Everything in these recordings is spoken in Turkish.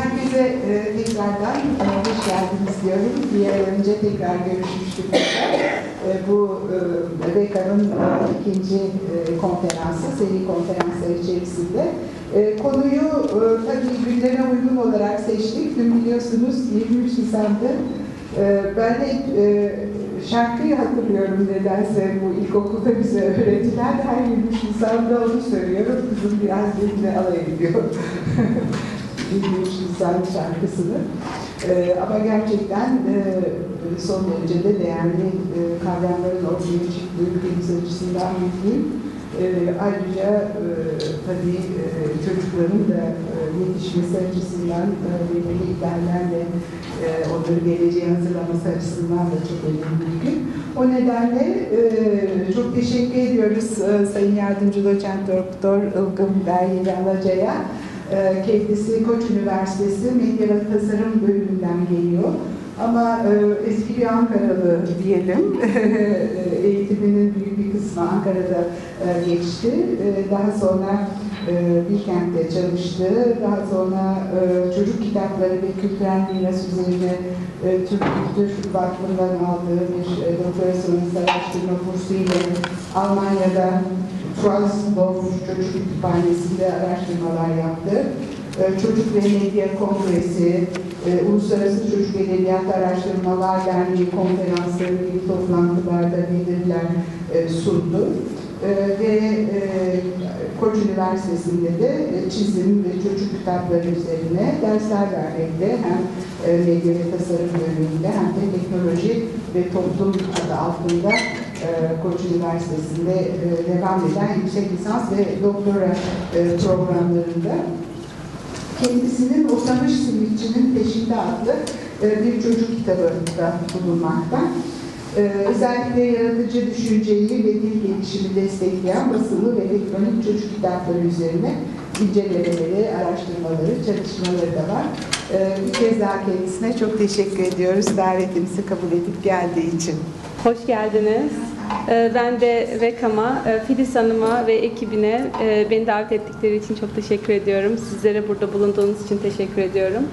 Herkese tekrardan hoş geldiniz diyorum. Bir ay önce tekrar görüşmüştük. Bu VEKA'nın ikinci konferansı, seri konferanslar içerisinde. Konuyu tabii gündeme uygun olarak seçtik. Dün biliyorsunuz 23 Nisan'da ben hep şarkıyı hatırlıyorum nedense bu ilkokulda bize öğretilen. Her 23 Nisan'da onu söylüyorum. Kızım biraz benimle alay ediyor. 23 Nisan şarkısını. Ama gerçekten son derece de değerli kavramların ortaya çıktığı ülkemiz açısından mutluyum. Ayrıca tabii çocukların da yetişmesi açısından belirli ihlallerle onları geleceğe hazırlaması açısından da çok önemli bir gün. O nedenle çok teşekkür ediyoruz Sayın Yardımcı Doçent Doktor Ilgın Beryer Alaca'ya. Kendisi Koç Üniversitesi Medya ve Tasarım bölümünden geliyor. Ama eski bir Ankaralı diyelim. Eğitiminin büyük bir kısmı Ankara'da geçti. Daha sonra Bilkent'te çalıştı. Daha sonra çocuk kitapları ve kültürel miras üzerine Türk Kültür Vakfı'ndan aldığı bir doktorasyon araştırma kursu ile Almanya'da Trabzon Çocuk Kütüphanesi'nde araştırmalar yaptı. Çocuk ve Medya Kongresi, Uluslararası Çocuk Edebiyat Araştırmalar Derneği konferansları gibi toplantılarda bildiriler sundu. Ve Koç Üniversitesi'nde de çizim ve çocuk kitapları üzerine dersler vermekte. Hem medya ve tasarım bölümünde hem de teknoloji ve toplum adı altında Koç Üniversitesi'nde devam eden yüksek lisans ve doktora programlarında. Kendisinin Osamış Simitçi'nin Peşinde adlı bir çocuk kitabı da bulunmakta. Özellikle yaratıcı düşünceyi ve dil gelişimi destekleyen basılı ve elektronik çocuk kitapları üzerine incelemeleri, araştırmaları, çalışmaları da var. Bir kez daha kendisine çok teşekkür ediyoruz davetimizi kabul edip geldiği için. Hoş geldiniz. Ben de VEKAM'a, Filiz Hanım'a ve ekibine beni davet ettikleri için çok teşekkür ediyorum. Sizlere burada bulunduğunuz için teşekkür ediyorum.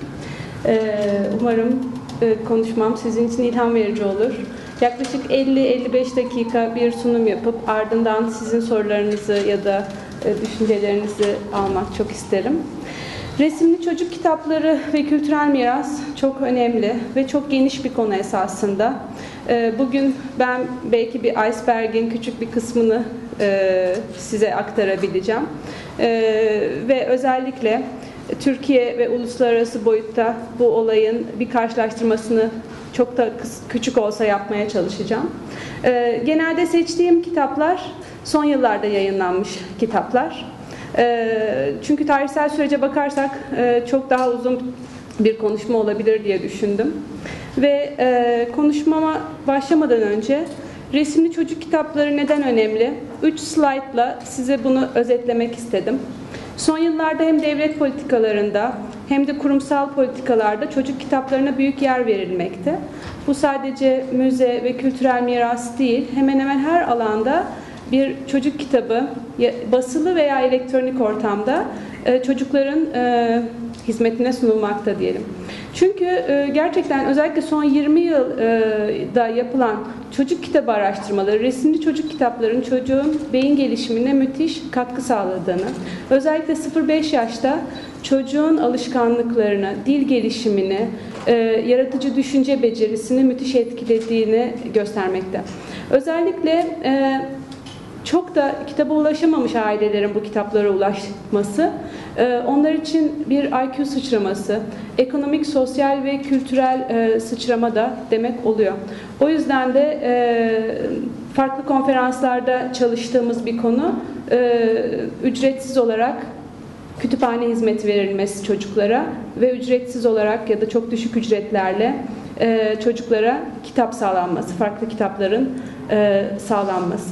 Umarım konuşmam sizin için ilham verici olur. Yaklaşık 50-55 dakika bir sunum yapıp ardından sizin sorularınızı ya da düşüncelerinizi almak çok isterim. Resimli çocuk kitapları ve kültürel miras çok önemli ve çok geniş bir konu esasında. Bugün ben belki bir iceberg'in küçük bir kısmını size aktarabileceğim. Ve özellikle Türkiye ve uluslararası boyutta bu olayın bir karşılaştırmasını çok da küçük olsa yapmaya çalışacağım. Genelde seçtiğim kitaplar son yıllarda yayınlanmış kitaplar. Çünkü tarihsel sürece bakarsak çok daha uzun bir konuşma olabilir diye düşündüm. Ve konuşmama başlamadan önce resimli çocuk kitapları neden önemli? 3 slaytla size bunu özetlemek istedim. Son yıllarda hem devlet politikalarında hem de kurumsal politikalarda çocuk kitaplarına büyük yer verilmekte. Bu sadece müze ve kültürel miras değil, hemen hemen her alanda bir çocuk kitabı basılı veya elektronik ortamda çocukların hizmetine sunulmakta diyelim. Çünkü gerçekten özellikle son 20 yılda yapılan çocuk kitabı araştırmaları, resimli çocuk kitapların çocuğun beyin gelişimine müthiş katkı sağladığını, özellikle 0-5 yaşta çocuğun alışkanlıklarını, dil gelişimini, yaratıcı düşünce becerisini müthiş etkilediğini göstermekte. Özellikle çok da kitaba ulaşamamış ailelerin bu kitaplara ulaşması, onlar için bir IQ sıçraması, ekonomik, sosyal ve kültürel sıçrama da demek oluyor. O yüzden de farklı konferanslarda çalıştığımız bir konu, ücretsiz olarak kütüphane hizmeti verilmesi çocuklara ve ücretsiz olarak ya da çok düşük ücretlerle çocuklara kitap sağlanması, farklı kitapların sağlanması.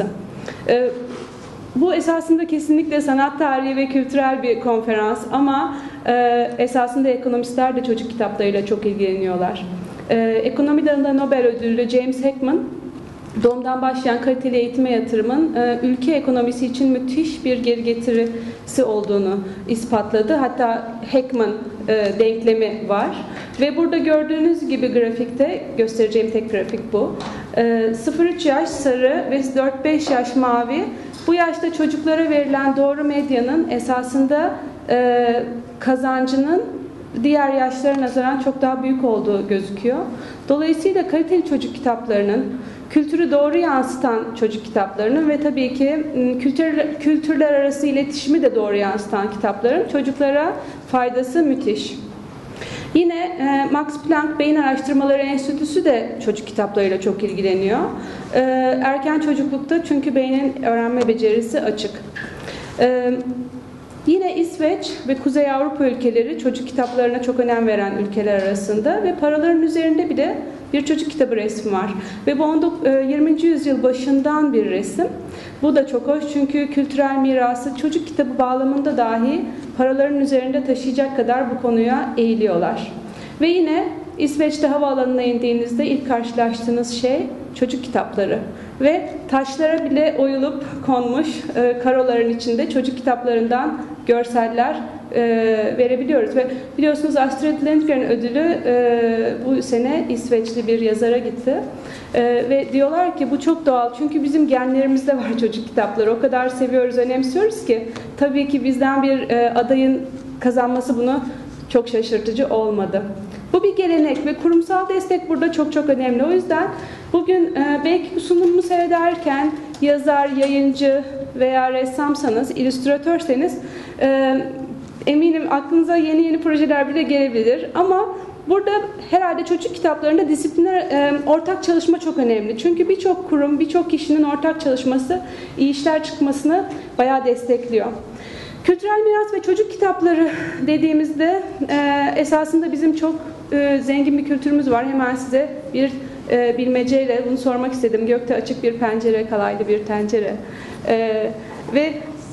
Bu esasında kesinlikle sanat tarihi ve kültürel bir konferans ama esasında ekonomistler de çocuk kitaplarıyla çok ilgileniyorlar. Ekonomi dalında Nobel ödüllü James Heckman, doğumdan başlayan kaliteli eğitime yatırımın ülke ekonomisi için müthiş bir geri getirisi olduğunu ispatladı. Hatta Heckman denklemi var. Ve burada gördüğünüz gibi grafikte, göstereceğim tek grafik bu. 0-3 yaş sarı ve 4-5 yaş mavi. Bu yaşta çocuklara verilen doğru medyanın esasında kazancının diğer yaşlara nazaran çok daha büyük olduğu gözüküyor. Dolayısıyla kaliteli çocuk kitaplarının, kültürü doğru yansıtan çocuk kitaplarının ve tabii ki kültürler arası iletişimi de doğru yansıtan kitapların çocuklara faydası müthiş. Yine Max Planck Beyin Araştırmaları Enstitüsü de çocuk kitaplarıyla çok ilgileniyor. Erken çocuklukta çünkü beynin öğrenme becerisi açık. Yine İsveç ve Kuzey Avrupa ülkeleri çocuk kitaplarına çok önem veren ülkeler arasında ve paraların üzerinde bile bir çocuk kitabı resmi var. Ve bu 20. yüzyıl başından bir resim. Bu da çok hoş çünkü kültürel mirası çocuk kitabı bağlamında dahi paraların üzerinde taşıyacak kadar bu konuya eğiliyorlar. Ve yine İsveç'te havaalanına indiğinizde ilk karşılaştığınız şey çocuk kitapları. Ve taşlara bile oyulup konmuş karoların içinde çocuk kitaplarından görseller verebiliyoruz. Ve biliyorsunuz Astrid Lindgren ödülü bu sene İsveçli bir yazara gitti. Ve diyorlar ki bu çok doğal çünkü bizim genlerimizde var çocuk kitapları. O kadar seviyoruz, önemsiyoruz ki tabii ki bizden bir adayın kazanması bunu çok şaşırtıcı olmadı. Bu bir gelenek ve kurumsal destek burada çok çok önemli. O yüzden bugün belki bu sunumu seyrederken yazar, yayıncı veya ressamsanız, illüstratörseniz eminim aklınıza yeni projeler bile gelebilir. Ama burada herhalde çocuk kitaplarında disiplinler ortak çalışma çok önemli. Çünkü birçok kurum, birçok kişinin ortak çalışması iyi işler çıkmasını bayağı destekliyor. Kültürel miras ve çocuk kitapları dediğimizde esasında bizim çok zengin bir kültürümüz var. Hemen size bir bilmeceyle bunu sormak istedim. Gökte açık bir pencere, kalaylı bir tencere. Ve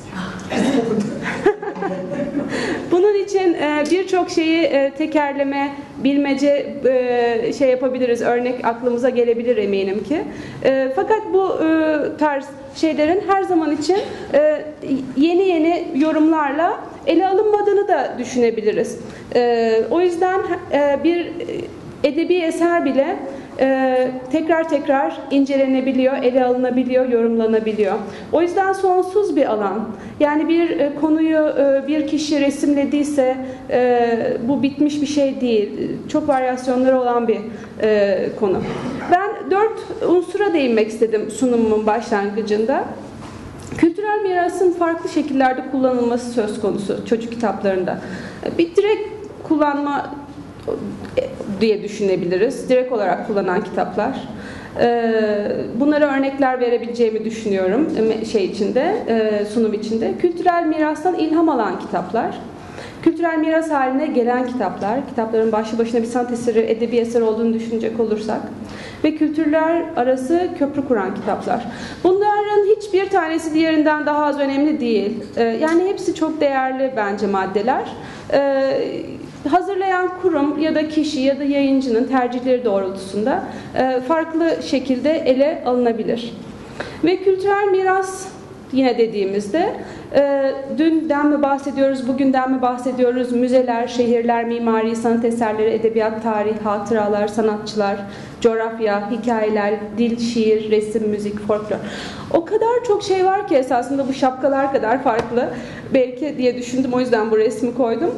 bunun için birçok şeyi tekerleme, bilmece şey yapabiliriz, örnek aklımıza gelebilir eminim ki. Fakat bu tarz şeylerin her zaman için yeni yorumlarla ele alınmadığını da düşünebiliriz. O yüzden bir edebi eser bile tekrar incelenebiliyor, ele alınabiliyor, yorumlanabiliyor. O yüzden sonsuz bir alan. Yani bir konuyu bir kişi resimlediyse bu bitmiş bir şey değil. Çok varyasyonları olan bir konu. Ben 4 unsura değinmek istedim sunumumun başlangıcında. Kültürel mirasın farklı şekillerde kullanılması söz konusu çocuk kitaplarında. Bir direkt kullanma diye düşünebiliriz. Direkt olarak kullanan kitaplar. Bunlara örnekler verebileceğimi düşünüyorum sunum içinde. Kültürel mirastan ilham alan kitaplar. Kültürel miras haline gelen kitaplar, kitapların başlı başına bir sanat eseri, edebi eser olduğunu düşünecek olursak ve kültürler arası köprü kuran kitaplar. Bunların hiçbir tanesi diğerinden daha az önemli değil. Yani hepsi çok değerli bence maddeler. Hazırlayan kurum ya da kişi ya da yayıncının tercihleri doğrultusunda farklı şekilde ele alınabilir. Ve kültürel miras yine dediğimizde dünden mi bahsediyoruz, bugünden mi bahsediyoruz? Müzeler, şehirler, mimari, sanat eserleri, edebiyat, tarih, hatıralar, sanatçılar, coğrafya, hikayeler, dil, şiir, resim, müzik, folklor. O kadar çok şey var ki esasında bu şapkalar kadar farklı belki diye düşündüm. O yüzden bu resmi koydum.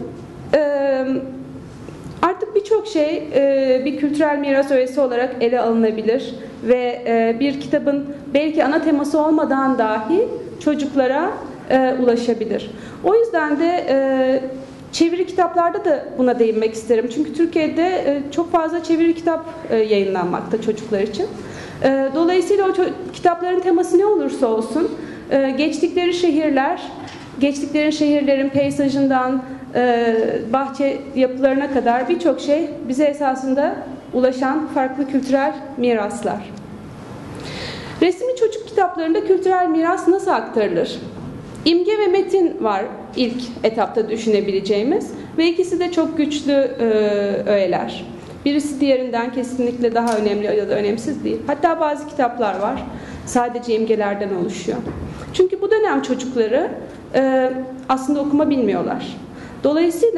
Artık birçok şey bir kültürel miras öğesi olarak ele alınabilir ve bir kitabın belki ana teması olmadan dahi çocuklara ulaşabilir. O yüzden de çeviri kitaplarda da buna değinmek isterim. Çünkü Türkiye'de çok fazla çeviri kitap yayınlanmakta çocuklar için. Dolayısıyla o kitapların teması ne olursa olsun geçtikleri şehirlerin peyzajından bahçe yapılarına kadar birçok şey bize esasında ulaşan farklı kültürel miraslar. Resimli çocuk kitaplarında kültürel miras nasıl aktarılır? İmge ve metin var ilk etapta düşünebileceğimiz ve ikisi de çok güçlü öğeler. Birisi diğerinden kesinlikle daha önemli ya da önemsiz değil. Hatta bazı kitaplar var sadece imgelerden oluşuyor. Çünkü bu dönem çocukları aslında okuma bilmiyorlar. Dolayısıyla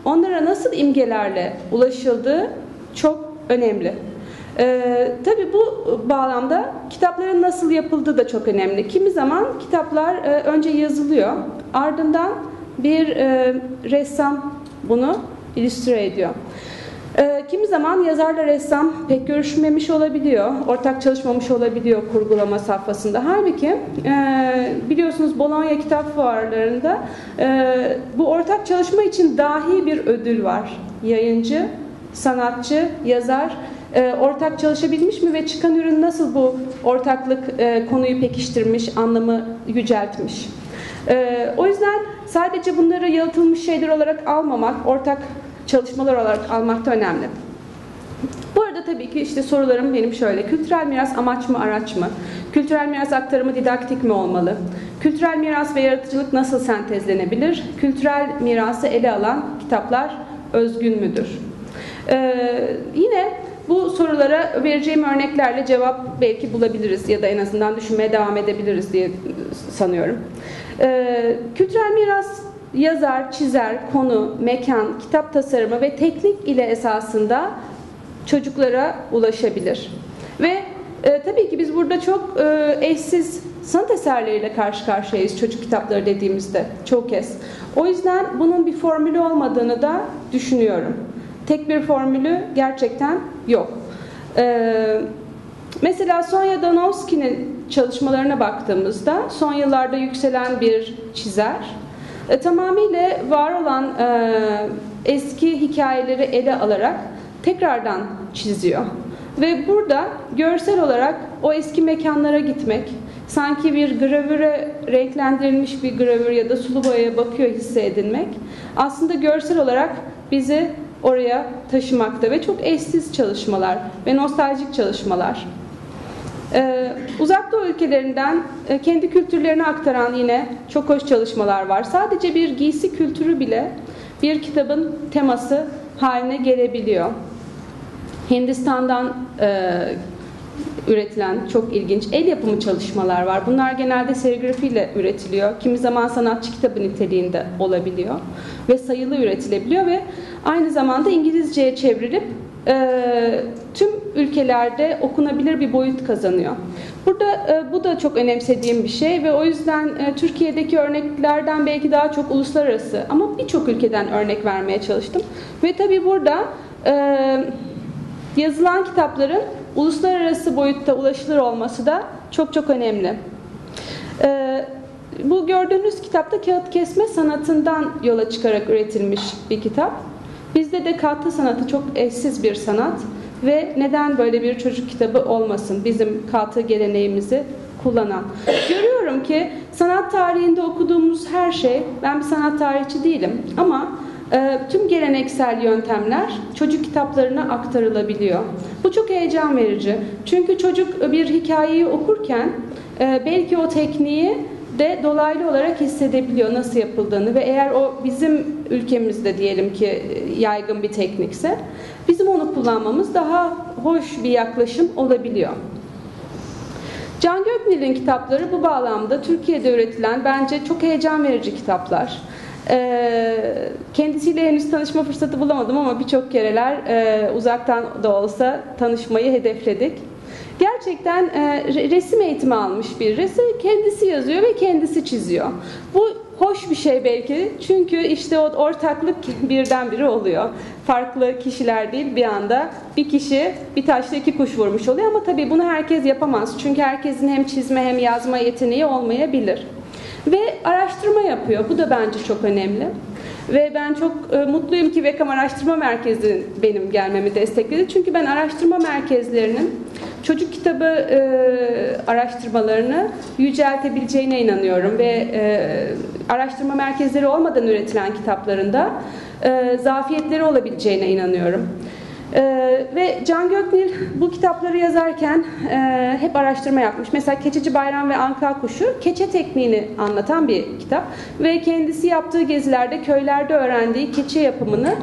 onlara nasıl imgelerle ulaşıldığı çok önemli. Tabii bu bağlamda kitapların nasıl yapıldığı da çok önemli. Kimi zaman kitaplar önce yazılıyor, ardından bir ressam bunu illüstre ediyor. Kimi zaman yazarla ressam pek görüşmemiş olabiliyor, ortak çalışmamış olabiliyor kurgulama safhasında. Halbuki biliyorsunuz Bologna kitap fuarlarında bu ortak çalışma için dahi bir ödül var. Yayıncı, sanatçı, yazar ortak çalışabilmiş mi ve çıkan ürün nasıl bu ortaklık konuyu pekiştirmiş, anlamı yüceltmiş. O yüzden sadece bunları yalıtılmış şeyler olarak almamak, ortak çalışmalar olarak almak da önemli. Bu arada tabii ki işte sorularım benim şöyle. Kültürel miras amaç mı, araç mı? Kültürel miras aktarımı didaktik mi olmalı? Kültürel miras ve yaratıcılık nasıl sentezlenebilir? Kültürel mirası ele alan kitaplar özgün müdür? Yine bu sorulara vereceğim örneklerle cevap belki bulabiliriz ya da en azından düşünmeye devam edebiliriz diye sanıyorum. Kültürel miras yazar, çizer, konu, mekan, kitap tasarımı ve teknik ile esasında çocuklara ulaşabilir. Ve tabii ki biz burada çok eşsiz sanat eserleriyle karşı karşıyayız çocuk kitapları dediğimizde çoğu kez. O yüzden bunun bir formülü olmadığını da düşünüyorum. Tek bir formülü gerçekten yok. Mesela Sonya Danowski'nin çalışmalarına baktığımızda son yıllarda yükselen bir çizer. Tamamıyla var olan eski hikayeleri ele alarak tekrardan çiziyor. Ve burada görsel olarak o eski mekanlara gitmek, sanki bir gravüre renklendirilmiş bir gravür ya da sulu boyaya bakıyor hissedilmek aslında görsel olarak bizi oraya taşımakta ve çok eşsiz çalışmalar ve nostaljik çalışmalar. Uzak Doğu ülkelerinden kendi kültürlerini aktaran yine çok hoş çalışmalar var. Sadece bir giysi kültürü bile bir kitabın teması haline gelebiliyor. Hindistan'dan üretilen çok ilginç el yapımı çalışmalar var. Bunlar genelde serigrafiyle üretiliyor. Kimi zaman sanatçı kitabı niteliğinde olabiliyor ve sayılı üretilebiliyor ve aynı zamanda İngilizceye çevrilip tüm ülkelerde okunabilir bir boyut kazanıyor. Burada bu da çok önemsediğim bir şey ve o yüzden Türkiye'deki örneklerden belki daha çok uluslararası ama birçok ülkeden örnek vermeye çalıştım. Ve tabii burada yazılan kitapların uluslararası boyutta ulaşılır olması da çok çok önemli. Bu gördüğünüz kitapta kağıt kesme sanatından yola çıkarak üretilmiş bir kitap. Bizde de kağıtlı sanatı çok eşsiz bir sanat ve neden böyle bir çocuk kitabı olmasın bizim kağıtlı geleneğimizi kullanan. Görüyorum ki sanat tarihinde okuduğumuz her şey, ben bir sanat tarihçi değilim ama tüm geleneksel yöntemler çocuk kitaplarına aktarılabiliyor. Bu çok heyecan verici. Çünkü çocuk bir hikayeyi okurken belki o tekniği de dolaylı olarak hissedebiliyor nasıl yapıldığını ve eğer o bizim ülkemizde diyelim ki yaygın bir teknikse bizim onu kullanmamız daha hoş bir yaklaşım olabiliyor. Can Göknil'in kitapları bu bağlamda Türkiye'de üretilen bence çok heyecan verici kitaplar. Kendisiyle henüz tanışma fırsatı bulamadım ama birçok kereler uzaktan da olsa tanışmayı hedefledik. Gerçekten resim eğitimi almış birisi, kendisi yazıyor ve kendisi çiziyor. Bu hoş bir şey belki çünkü işte o ortaklık birdenbire oluyor. Farklı kişiler değil bir anda bir kişi bir taşla iki kuş vurmuş oluyor ama tabii bunu herkes yapamaz. Çünkü herkesin hem çizme hem yazma yeteneği olmayabilir. Ve araştırma yapıyor. Bu da bence çok önemli. Ve ben çok mutluyum ki Vekam Araştırma Merkezi benim gelmemi destekledi. Çünkü ben araştırma merkezlerinin çocuk kitabı araştırmalarını yüceltebileceğine inanıyorum. Ve araştırma merkezleri olmadan üretilen kitaplarında zafiyetleri olabileceğine inanıyorum. Ve Can Göknil bu kitapları yazarken hep araştırma yapmış. Mesela Keçeci Bayram ve Anka Kuşu keçe tekniğini anlatan bir kitap. Ve kendisi yaptığı gezilerde köylerde öğrendiği keçe yapımını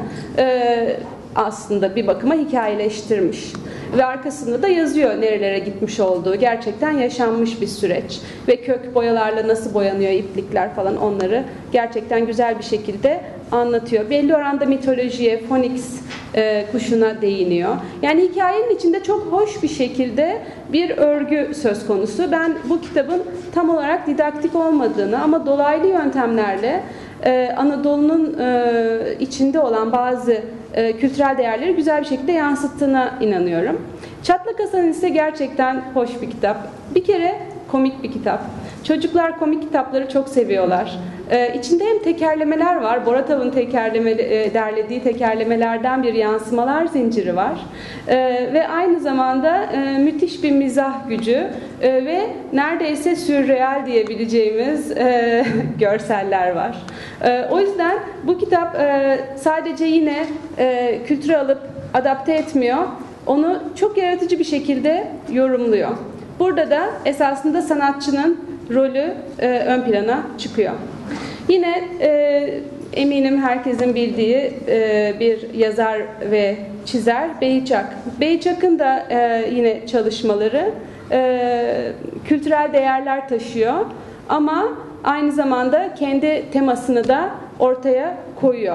aslında bir bakıma hikayeleştirmiş. Ve arkasında da yazıyor nerelere gitmiş olduğu. Gerçekten yaşanmış bir süreç. Ve kök boyalarla nasıl boyanıyor iplikler falan onları gerçekten güzel bir şekilde anlatıyor. Belli oranda mitolojiye, Phoenix kuşuna değiniyor. Yani hikayenin içinde çok hoş bir şekilde bir örgü söz konusu. Ben bu kitabın tam olarak didaktik olmadığını ama dolaylı yöntemlerle Anadolu'nun içinde olan bazı kültürel değerleri güzel bir şekilde yansıttığına inanıyorum. Çatlak Hasan ise gerçekten hoş bir kitap. Bir kere komik bir kitap. Çocuklar komik kitapları çok seviyorlar. İçinde hem tekerlemeler var, Boratov'un derlediği tekerlemelerden bir yansımalar zinciri var. Ve aynı zamanda müthiş bir mizah gücü ve neredeyse sürreal diyebileceğimiz görseller var. O yüzden bu kitap sadece yine kültüre alıp adapte etmiyor, onu çok yaratıcı bir şekilde yorumluyor. Burada da esasında sanatçının rolü ön plana çıkıyor. Yine eminim herkesin bildiği bir yazar ve çizer Beyçak. Beyçak'ın da yine çalışmaları kültürel değerler taşıyor ama aynı zamanda kendi temasını da ortaya koyuyor.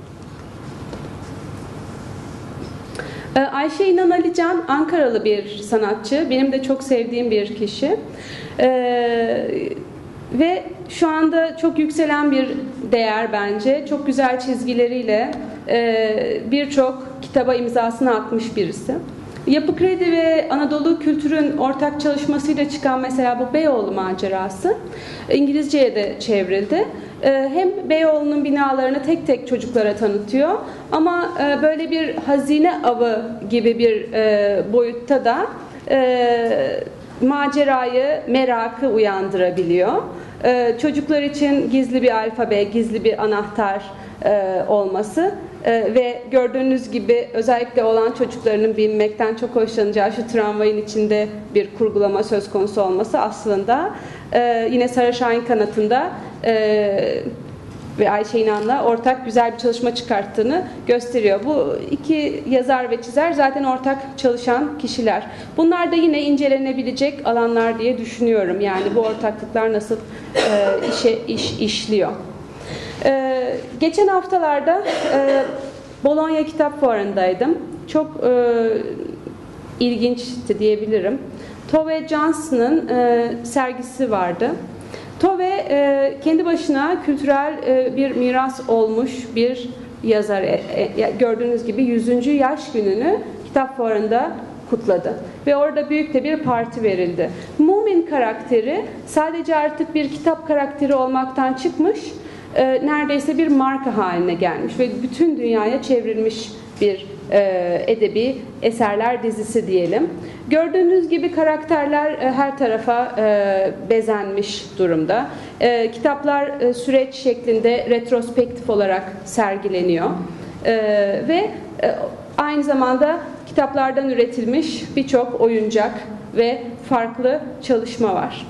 Ayşe İnan Alican Ankaralı bir sanatçı. Benim de çok sevdiğim bir kişi. Ve şu anda çok yükselen bir değer bence. Çok güzel çizgileriyle birçok kitaba imzasını atmış birisi. Yapı Kredi ve Anadolu Kültür'ün ortak çalışmasıyla çıkan mesela bu Beyoğlu macerası İngilizceye de çevrildi. Hem Beyoğlu'nun binalarını tek tek çocuklara tanıtıyor ama böyle bir hazine avı gibi bir boyutta da macerayı, merakı uyandırabiliyor. Çocuklar için gizli bir alfabe, gizli bir anahtar olması ve gördüğünüz gibi özellikle olan çocuklarının binmekten çok hoşlanacağı şu tramvayın içinde bir kurgulama söz konusu olması aslında yine Sara Şahin kanatında ve Ayşe İnan'la ortak güzel bir çalışma çıkarttığını gösteriyor. Bu iki yazar ve çizer zaten ortak çalışan kişiler. Bunlar da yine incelenebilecek alanlar diye düşünüyorum. Yani bu ortaklıklar nasıl işliyor. Geçen haftalarda Bologna Kitap Fuarı'ndaydım. Çok ilginçti diyebilirim. Tove Janssen'ın sergisi vardı. Tove kendi başına kültürel bir miras olmuş bir yazar. Gördüğünüz gibi 100. yaş gününü kitap fuarında kutladı. Ve orada büyük de bir parti verildi. Mumin karakteri sadece artık bir kitap karakteri olmaktan çıkmış, neredeyse bir marka haline gelmiş ve bütün dünyaya çevrilmiş bir edebi eserler dizisi diyelim. Gördüğünüz gibi karakterler her tarafa bezenmiş durumda. Kitaplar süreç şeklinde retrospektif olarak sergileniyor. Ve aynı zamanda kitaplardan üretilmiş birçok oyuncak ve farklı çalışma var.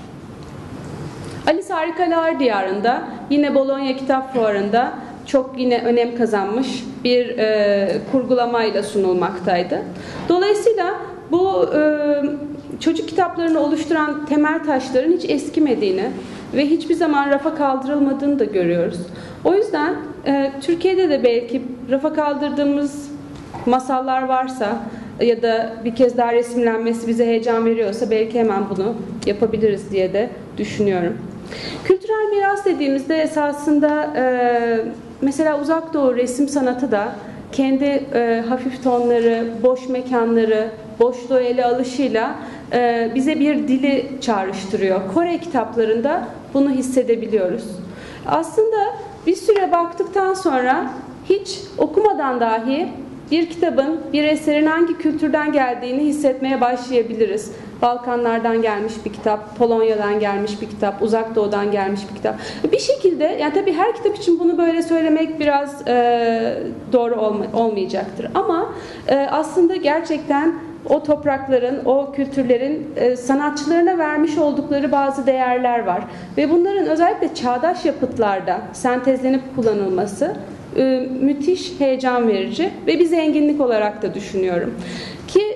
Alice Harikalar Diyarı'nda yine Bologna Kitap Fuarı'nda çok yine önem kazanmış bir kurgulamayla sunulmaktaydı. Dolayısıyla bu çocuk kitaplarını oluşturan temel taşların hiç eskimediğini ve hiçbir zaman rafa kaldırılmadığını da görüyoruz. O yüzden Türkiye'de de belki rafa kaldırdığımız masallar varsa ya da bir kez daha resimlenmesi bize heyecan veriyorsa belki hemen bunu yapabiliriz diye de düşünüyorum. Kültürel miras dediğimizde esasında mesela Uzak Doğu resim sanatı da kendi hafif tonları, boş mekanları, boşluğu ele alışıyla bize bir dili çağrıştırıyor. Kore kitaplarında bunu hissedebiliyoruz. Aslında bir süre baktıktan sonra hiç okumadan dahi bir kitabın, bir eserin hangi kültürden geldiğini hissetmeye başlayabiliriz. Balkanlardan gelmiş bir kitap, Polonya'dan gelmiş bir kitap, Uzak Doğu'dan gelmiş bir kitap. Bir şekilde, yani tabii her kitap için bunu böyle söylemek biraz doğru olmayacaktır. Ama aslında gerçekten o toprakların, o kültürlerin sanatçılarına vermiş oldukları bazı değerler var. Ve bunların özellikle çağdaş yapıtlarda sentezlenip kullanılması müthiş heyecan verici ve bir zenginlik olarak da düşünüyorum. Ki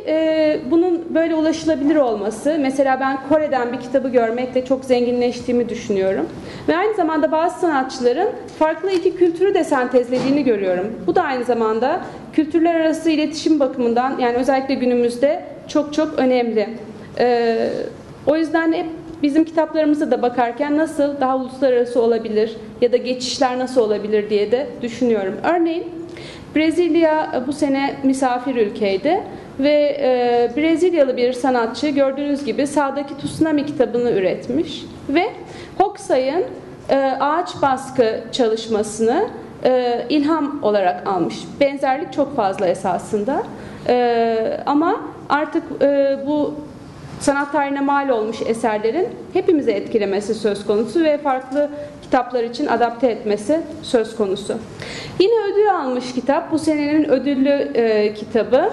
bunun böyle ulaşılabilir olması, mesela ben Kore'den bir kitabı görmekle çok zenginleştiğimi düşünüyorum. Ve aynı zamanda bazı sanatçıların farklı iki kültürü de sentezlediğini görüyorum. Bu da aynı zamanda kültürler arası iletişim bakımından, yani özellikle günümüzde çok çok önemli. O yüzden hep bizim kitaplarımıza da bakarken nasıl daha uluslararası olabilir ya da geçişler nasıl olabilir diye de düşünüyorum. Örneğin Brezilya bu sene misafir ülkeydi ve Brezilyalı bir sanatçı gördüğünüz gibi sağdaki Tsunami kitabını üretmiş ve Hokusai'nin ağaç baskı çalışmasını ilham olarak almış. Benzerlik çok fazla esasında ama artık bu sanat tarihine mal olmuş eserlerin hepimizi etkilemesi söz konusu ve farklı kitaplar için adapte etmesi söz konusu. Yine ödül almış kitap, bu senenin ödüllü kitabı.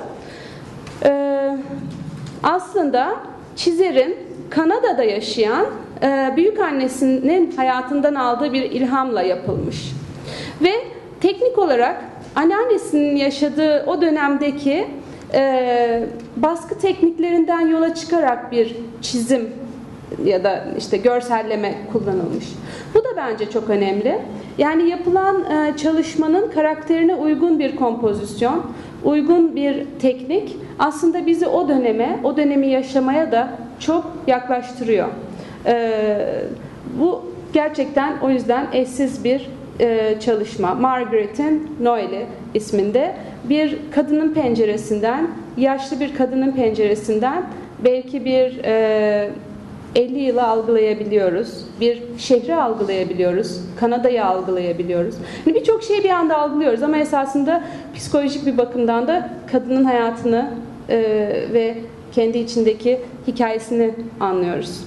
Aslında çizerin Kanada'da yaşayan büyükannesinin hayatından aldığı bir ilhamla yapılmış. Ve teknik olarak anneannesinin yaşadığı o dönemdeki baskı tekniklerinden yola çıkarak bir çizim ya da işte görselleme kullanılmış. Bu da bence çok önemli. Yani yapılan çalışmanın karakterine uygun bir kompozisyon, uygun bir teknik aslında bizi o döneme, o dönemi yaşamaya da çok yaklaştırıyor. Bu gerçekten o yüzden eşsiz bir çalışma. Margaret'in Noel'i isminde bir kadının penceresinden, yaşlı bir kadının penceresinden belki bir 50 yılı algılayabiliyoruz. Bir şehri algılayabiliyoruz. Kanada'yı algılayabiliyoruz. Yani birçok şeyi bir anda algılıyoruz ama esasında psikolojik bir bakımdan da kadının hayatını ve kendi içindeki hikayesini anlıyoruz.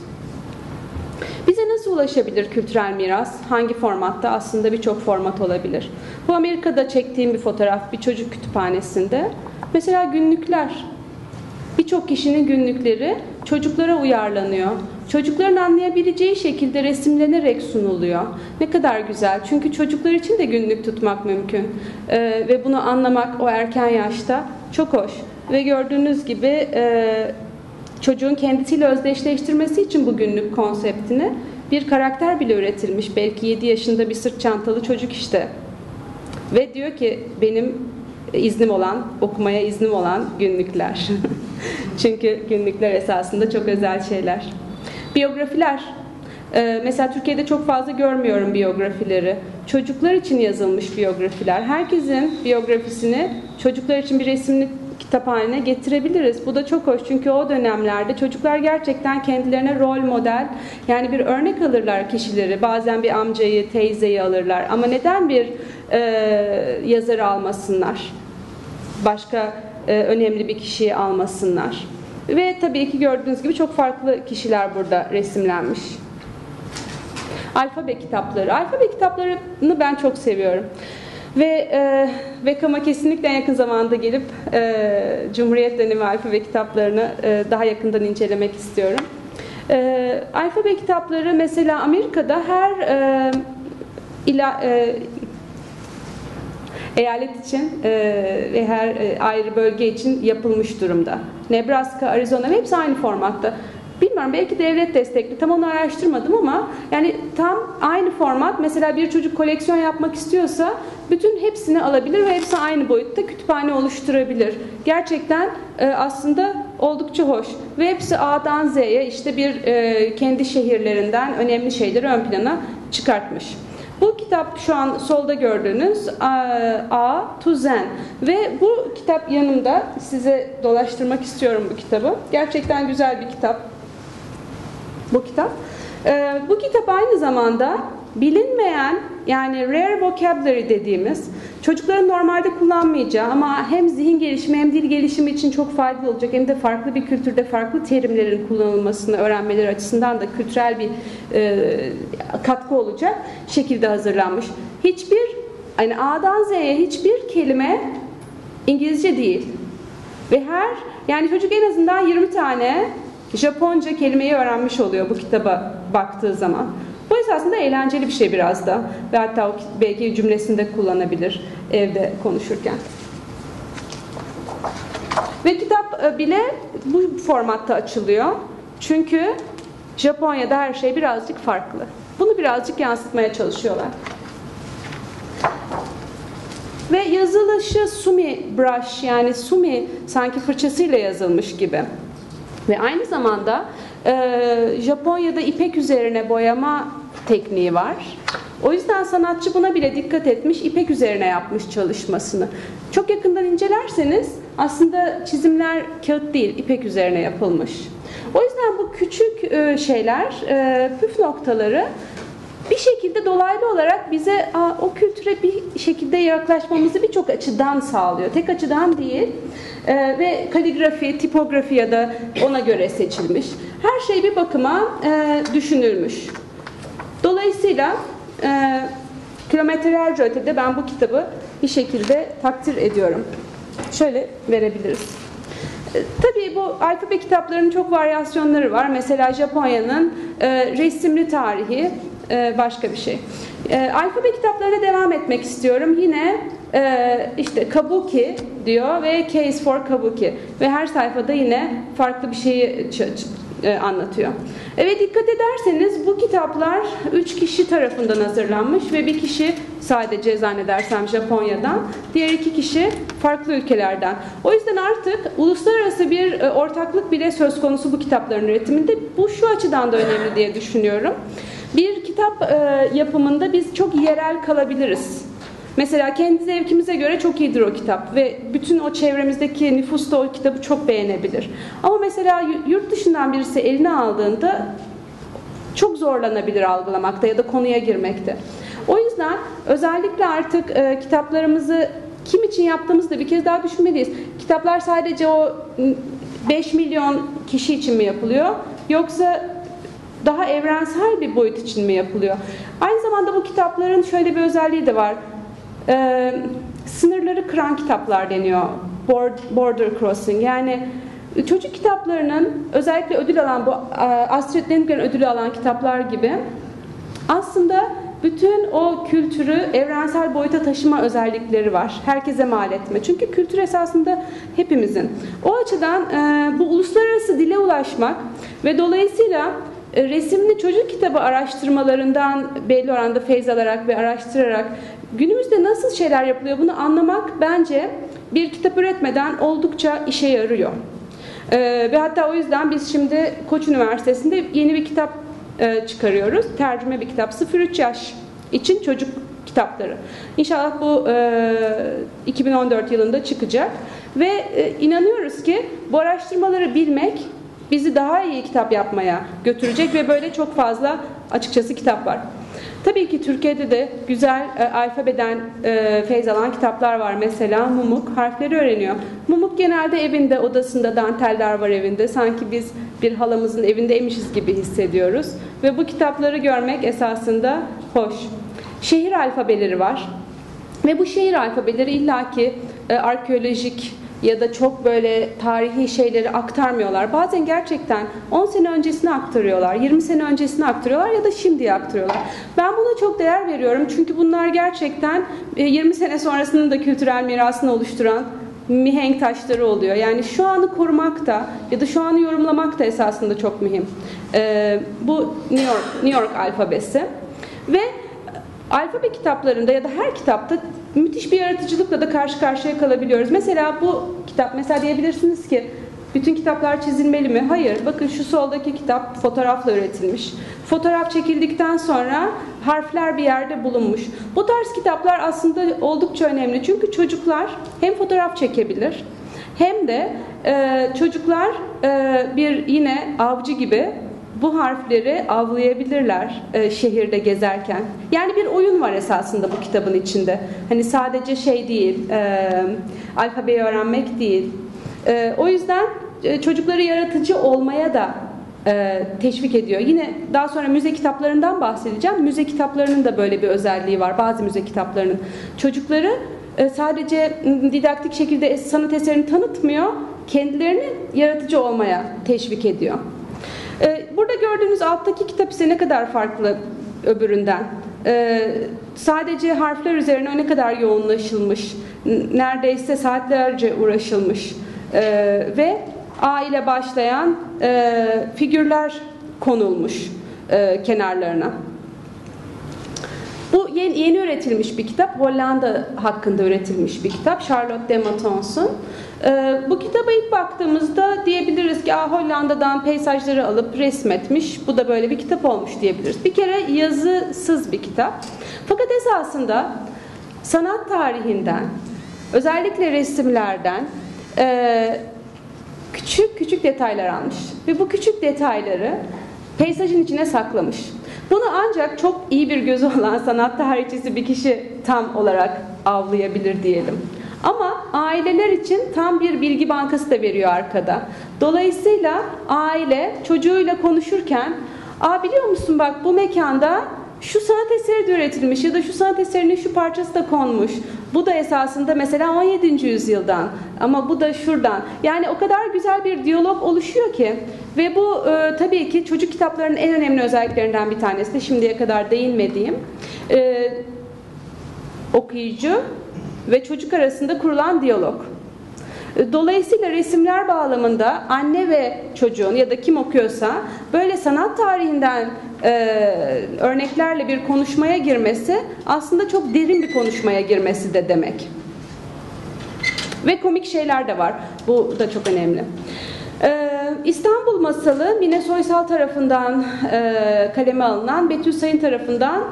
Bize nasıl ulaşabilir kültürel miras? Hangi formatta? Aslında birçok format olabilir. Bu Amerika'da çektiğim bir fotoğraf bir çocuk kütüphanesinde. Mesela günlükler. Birçok kişinin günlükleri çocuklara uyarlanıyor. Çocukların anlayabileceği şekilde resimlenerek sunuluyor. Ne kadar güzel. Çünkü çocuklar için de günlük tutmak mümkün. Ve bunu anlamak o erken yaşta çok hoş. Ve gördüğünüz gibi çocuğun kendisiyle özdeşleştirmesi için bu günlük konseptini bir karakter bile üretilmiş. Belki 7 yaşında bir sırt çantalı çocuk işte. Ve diyor ki benim iznim olan, okumaya iznim olan günlükler. Çünkü günlükler esasında çok özel şeyler. Biyografiler. Mesela Türkiye'de çok fazla görmüyorum biyografileri. Çocuklar için yazılmış biyografiler. Herkesin biyografisini çocuklar için bir resimli kitap haline getirebiliriz. Bu da çok hoş çünkü o dönemlerde çocuklar gerçekten kendilerine rol model, yani bir örnek alırlar kişileri. Bazen bir amcayı, teyzeyi alırlar. Ama neden bir yazarı almasınlar? Başka önemli bir kişiyi almasınlar. Ve tabii ki gördüğünüz gibi çok farklı kişiler burada resimlenmiş. Alfabe kitapları. Alfabe kitaplarını ben çok seviyorum. Ve Beckham'a kesinlikle en yakın zamanda gelip Cumhuriyet dönemi alfabe kitaplarını daha yakından incelemek istiyorum. Alfabe kitapları mesela Amerika'da her eyalet için ve her ayrı bölge için yapılmış durumda. Nebraska, Arizona hepsi aynı formatta. Bilmiyorum, belki devlet destekli, tam onu araştırmadım ama yani tam aynı format. Mesela bir çocuk koleksiyon yapmak istiyorsa bütün hepsini alabilir ve hepsi aynı boyutta kütüphane oluşturabilir. Gerçekten aslında oldukça hoş ve hepsi A'dan Z'ye işte bir kendi şehirlerinden önemli şeyleri ön plana çıkartmış. Bu kitap şu an solda gördüğünüz A to Zen ve bu kitap yanımda, size dolaştırmak istiyorum bu kitabı. Gerçekten güzel bir kitap. Bu kitap. Bu kitap aynı zamanda bilinmeyen, yani rare vocabulary dediğimiz, çocukların normalde kullanmayacağı ama hem zihin gelişimi hem dil gelişimi için çok faydalı olacak hem de farklı bir kültürde farklı terimlerin kullanılmasını öğrenmeleri açısından da kültürel bir katkı olacak şekilde hazırlanmış. Hiçbir, yani A'dan Z'ye hiçbir kelime İngilizce değil. Ve yani çocuk en azından 20 tane Japonca kelimeyi öğrenmiş oluyor bu kitaba baktığı zaman. Bu esasında eğlenceli bir şey biraz da. Ve hatta belki cümlesinde kullanabilir evde konuşurken. Ve kitap bile bu formatta açılıyor. Çünkü Japonya'da her şey birazcık farklı. Bunu birazcık yansıtmaya çalışıyorlar. Ve yazılışı sumi brush, yani sumi sanki fırçasıyla yazılmış gibi. Ve aynı zamanda Japonya'da ipek üzerine boyama tekniği var. O yüzden sanatçı buna bile dikkat etmiş, ipek üzerine yapmış çalışmasını. Çok yakından incelerseniz aslında çizimler kağıt değil, ipek üzerine yapılmış. O yüzden bu küçük şeyler, püf noktaları bir şekilde dolaylı olarak bize o kültüre bir şekilde yaklaşmamızı birçok açıdan sağlıyor. Tek açıdan değil. Ve kaligrafi, tipografi ya da ona göre seçilmiş. Her şey bir bakıma düşünülmüş. Dolayısıyla kilometrelerce ötede ben bu kitabı bir şekilde takdir ediyorum. Şöyle verebiliriz. Tabii bu alfabe kitaplarının çok varyasyonları var. Mesela Japonya'nın resimli tarihi başka bir şey. Alfabe kitaplarına devam etmek istiyorum. Yine işte Kabuki diyor ve Case for Kabuki. Ve her sayfada yine farklı bir şeyi anlatıyor. Evet, dikkat ederseniz bu kitaplar 3 kişi tarafından hazırlanmış ve bir kişi sadece zannedersem Japonya'dan, diğer 2 kişi farklı ülkelerden. O yüzden artık uluslararası bir ortaklık bile söz konusu bu kitapların üretiminde. Bu şu açıdan da önemli diye düşünüyorum. Bir kitap yapımında biz çok yerel kalabiliriz. Mesela kendi zevkimize göre çok iyidir o kitap ve bütün o çevremizdeki nüfus da o kitabı çok beğenebilir. Ama mesela yurt dışından birisi eline aldığında çok zorlanabilir algılamakta ya da konuya girmekte. O yüzden özellikle artık kitaplarımızı kim için yaptığımızı da bir kez daha düşünmeliyiz. Kitaplar sadece o 5 milyon kişi için mi yapılıyor, yoksa daha evrensel bir boyut için mi yapılıyor? Aynı zamanda bu kitapların şöyle bir özelliği de var. Sınırları kıran kitaplar deniyor. Border crossing. Yani çocuk kitaplarının özellikle ödül alan, bu Astrid Lindgren ödülü alan kitaplar gibi aslında bütün o kültürü evrensel boyuta taşıma özellikleri var. Herkese mal etme. Çünkü kültür esasında hepimizin. O açıdan bu uluslararası dile ulaşmak ve dolayısıyla resimli çocuk kitabı araştırmalarından belli oranda feyz alarak ve araştırarak günümüzde nasıl şeyler yapılıyor bunu anlamak bence bir kitap üretmeden oldukça işe yarıyor. Ve hatta o yüzden biz şimdi Koç Üniversitesi'nde yeni bir kitap çıkarıyoruz. Tercüme bir kitap. 0-3 yaş için çocuk kitapları. İnşallah bu 2014 yılında çıkacak. Ve inanıyoruz ki bu araştırmaları bilmek bizi daha iyi kitap yapmaya götürecek ve böyle çok fazla açıkçası kitap var. Tabii ki Türkiye'de de güzel alfabeden feyz alan kitaplar var. Mesela Mumuk harfleri öğreniyor. Mumuk genelde evinde, odasında danteller var evinde. Sanki biz bir halamızın evindeymişiz gibi hissediyoruz. Ve bu kitapları görmek esasında hoş. Şehir alfabeleri var. Ve bu şehir alfabeleri illaki arkeolojik ya da çok böyle tarihi şeyleri aktarmıyorlar. Bazen gerçekten 10 sene öncesini aktarıyorlar, 20 sene öncesini aktarıyorlar ya da şimdiye aktarıyorlar. Ben buna çok değer veriyorum çünkü bunlar gerçekten 20 sene sonrasının da kültürel mirasını oluşturan mihenk taşları oluyor. Yani şu anı korumak da ya da şu anı yorumlamak da esasında çok mühim. Bu New York alfabesi ve alfabe kitaplarında ya da her kitapta müthiş bir yaratıcılıkla da karşı karşıya kalabiliyoruz. Mesela bu kitap, mesela diyebilirsiniz ki bütün kitaplar çizilmeli mi? Hayır. Bakın şu soldaki kitap fotoğrafla üretilmiş. Fotoğraf çekildikten sonra harfler bir yerde bulunmuş. Bu tarz kitaplar aslında oldukça önemli. Çünkü çocuklar hem fotoğraf çekebilir hem de çocuklar bir yine avcı gibi bu harfleri avlayabilirler şehirde gezerken. Yani bir oyun var esasında bu kitabın içinde. Hani sadece şey değil, alfabeyi öğrenmek değil. O yüzden çocukları yaratıcı olmaya da teşvik ediyor. Yine daha sonra müze kitaplarından bahsedeceğim. Müze kitaplarının da böyle bir özelliği var. Bazı müze kitaplarının. Çocukları sadece didaktik şekilde sanat eserini tanıtmıyor, kendilerini yaratıcı olmaya teşvik ediyor. Burada gördüğünüz alttaki kitap ise ne kadar farklı öbüründen. Sadece harfler üzerine ne kadar yoğunlaşılmış, neredeyse saatlerce uğraşılmış. ve A ile başlayan figürler konulmuş kenarlarına. Bu yeni üretilmiş bir kitap. Hollanda hakkında üretilmiş bir kitap. Charlotte de Matons'un. Bu kitaba ilk baktığımızda diyebiliriz ki Hollanda'dan peyzajları alıp resmetmiş. Bu da böyle bir kitap olmuş diyebiliriz. Bir kere yazısız bir kitap. Fakat esasında sanat tarihinden, özellikle resimlerden küçük küçük detaylar almış. Ve bu küçük detayları peyzajın içine saklamış. Bunu ancak çok iyi bir gözü olan sanat tarihçisi bir kişi tam olarak avlayabilir diyelim. Ama aileler için tam bir bilgi bankası da veriyor arkada. Dolayısıyla aile çocuğuyla konuşurken, biliyor musun bak bu mekanda şu sanat eseri de üretilmiş ya da şu sanat eserinin şu parçası da konmuş. Bu da esasında mesela 17. yüzyıldan ama bu da şuradan. Yani o kadar güzel bir diyalog oluşuyor ki ve bu tabii ki çocuk kitaplarının en önemli özelliklerinden bir tanesi de şimdiye kadar değinmediğim okuyucu ve çocuk arasında kurulan diyalog. Dolayısıyla resimler bağlamında anne ve çocuğun ya da kim okuyorsa böyle sanat tarihinden örneklerle bir konuşmaya girmesi aslında çok derin bir konuşmaya girmesi de demek. Ve komik şeyler de var. Bu da çok önemli. İstanbul Masalı Mine Soysal tarafından kaleme alınan, Betül Sayın tarafından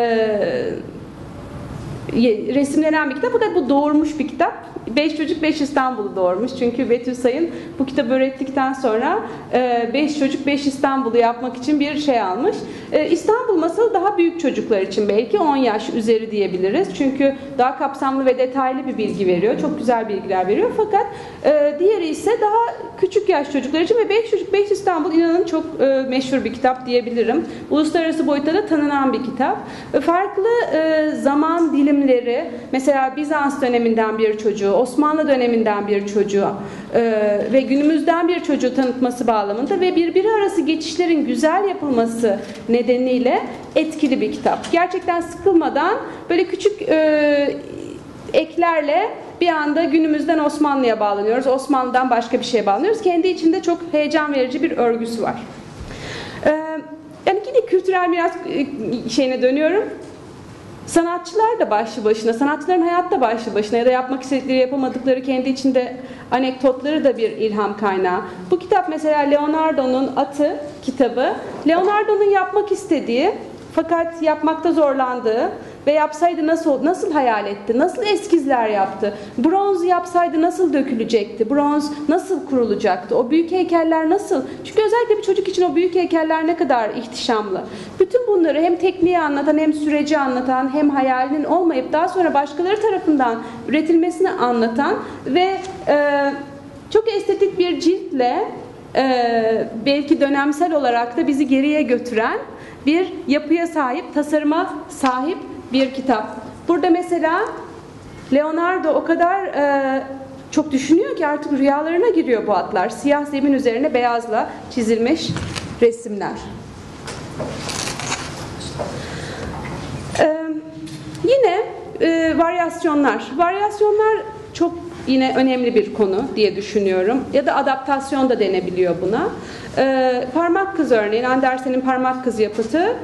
resimlenen bir kitap. Fakat bu doğurmuş bir kitap. 5 çocuk 5 İstanbul'u doğurmuş. Çünkü Betül Sayın bu kitabı öğrettikten sonra 5 çocuk 5 İstanbul'u yapmak için bir şey almış. İstanbul Masalı daha büyük çocuklar için belki 10 yaş üzeri diyebiliriz. Çünkü daha kapsamlı ve detaylı bir bilgi veriyor. Çok güzel bilgiler veriyor. Fakat diğeri ise daha küçük yaş çocuklar için ve 5 çocuk 5 İstanbul inanın çok meşhur bir kitap diyebilirim. Uluslararası boyutta da tanınan bir kitap. Farklı zaman dilimleri, mesela Bizans döneminden bir çocuğu, Osmanlı döneminden bir çocuğu ve günümüzden bir çocuğu tanıtması bağlamında ve birbiri arası geçişlerin güzel yapılması nedeniyle etkili bir kitap. Gerçekten sıkılmadan böyle küçük eklerle bir anda günümüzden Osmanlı'ya bağlanıyoruz. Osmanlı'dan başka bir şeye bağlanıyoruz. Kendi içinde çok heyecan verici bir örgüsü var. Yani yine kültürel miras şeyine dönüyorum. Sanatçılar da başlı başına, sanatçıların hayatta başlı başına ya da yapmak istedikleri, yapamadıkları kendi içinde anekdotları da bir ilham kaynağı. Bu kitap mesela Leonardo'nun Atı kitabı. Leonardo'nun yapmak istediği fakat yapmakta zorlandığı ve yapsaydı nasıl hayal etti, nasıl eskizler yaptı, bronz yapsaydı nasıl dökülecekti, bronz nasıl kurulacaktı, o büyük heykeller nasıl, çünkü özellikle bir çocuk için o büyük heykeller ne kadar ihtişamlı. Bütün bunları hem tekniği anlatan, hem süreci anlatan, hem hayalinin olmayıp daha sonra başkaları tarafından üretilmesini anlatan ve çok estetik bir ciltle belki dönemsel olarak da bizi geriye götüren bir yapıya sahip, tasarıma sahip bir kitap. Burada mesela Leonardo o kadar çok düşünüyor ki artık rüyalarına giriyor bu atlar. Siyah zemin üzerine beyazla çizilmiş resimler. Yine varyasyonlar. Varyasyonlar çok yine önemli bir konu diye düşünüyorum. Ya da adaptasyon da denebiliyor buna. Parmak kız örneğin, Andersen'in parmak kız yapıtı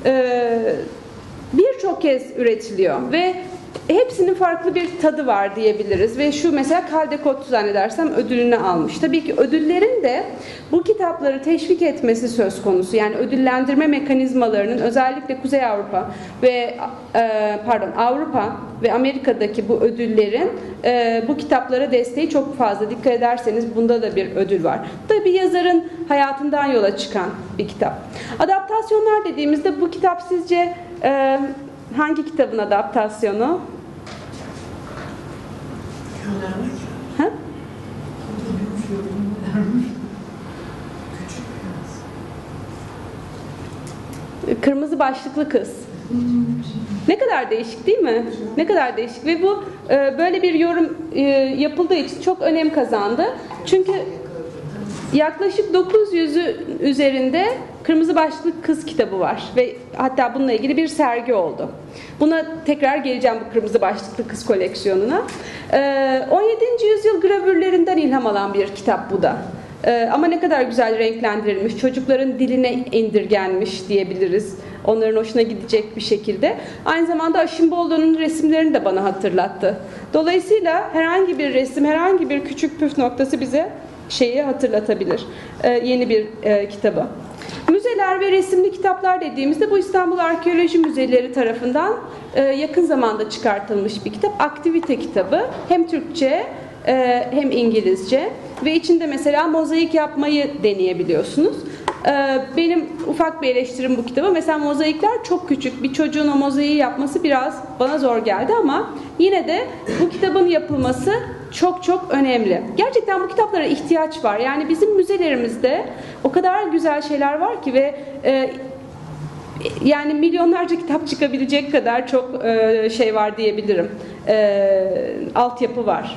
birçok kez üretiliyor ve hepsinin farklı bir tadı var diyebiliriz. Ve şu mesela Caldecott zannedersem ödülünü almış. Tabii ki ödüllerin de bu kitapları teşvik etmesi söz konusu. Yani ödüllendirme mekanizmalarının özellikle Kuzey Avrupa ve Avrupa ve Amerika'daki bu ödüllerin bu kitaplara desteği çok fazla. Dikkat ederseniz bunda da bir ödül var. Tabii yazarın hayatından yola çıkan bir kitap. Adaptasyonlar dediğimizde bu kitap sizce hangi kitabın adaptasyonu? Ha? Kırmızı başlıklı kız. Ne kadar değişik değil mi? Ne kadar değişik ve bu böyle bir yorum yapıldığı için çok önem kazandı. Çünkü yaklaşık 900'ün üzerinde Kırmızı Başlıklı Kız kitabı var ve hatta bununla ilgili bir sergi oldu. Buna tekrar geleceğim, bu Kırmızı Başlıklı Kız koleksiyonuna. 17. yüzyıl gravürlerinden ilham alan bir kitap bu da. Ama ne kadar güzel renklendirilmiş, çocukların diline indirgenmiş diyebiliriz. Onların hoşuna gidecek bir şekilde. Aynı zamanda Aşimboldo'nun resimlerini de bana hatırlattı. Dolayısıyla herhangi bir resim, herhangi bir küçük püf noktası bize şeyi hatırlatabilir. Yeni bir kitabı. Müzeler ve resimli kitaplar dediğimizde bu İstanbul Arkeoloji Müzeleri tarafından yakın zamanda çıkartılmış bir kitap. Aktivite kitabı. Hem Türkçe hem İngilizce ve içinde mesela mozaik yapmayı deneyebiliyorsunuz. Benim ufak bir eleştirim bu kitaba. Mesela mozaikler çok küçük. Bir çocuğun o mozaiği yapması biraz bana zor geldi ama yine de bu kitabın yapılması çok çok önemli. Gerçekten bu kitaplara ihtiyaç var. Yani bizim müzelerimizde o kadar güzel şeyler var ki ve yani milyonlarca kitap çıkabilecek kadar çok şey var diyebilirim. Altyapı var.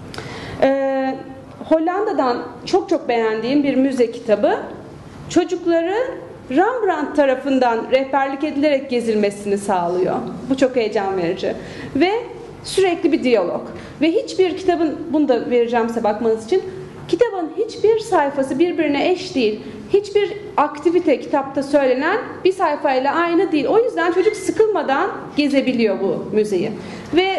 Hollanda'dan çok çok beğendiğim bir müze kitabı. Çocukları Rembrandt tarafından rehberlik edilerek gezilmesini sağlıyor. Bu çok heyecan verici. Ve sürekli bir diyalog. Ve hiçbir kitabın, bunu da vereceğim size bakmanız için, kitabın hiçbir sayfası birbirine eş değil. Hiçbir aktivite kitapta söylenen bir sayfayla aynı değil. O yüzden çocuk sıkılmadan gezebiliyor bu müzeyi. Ve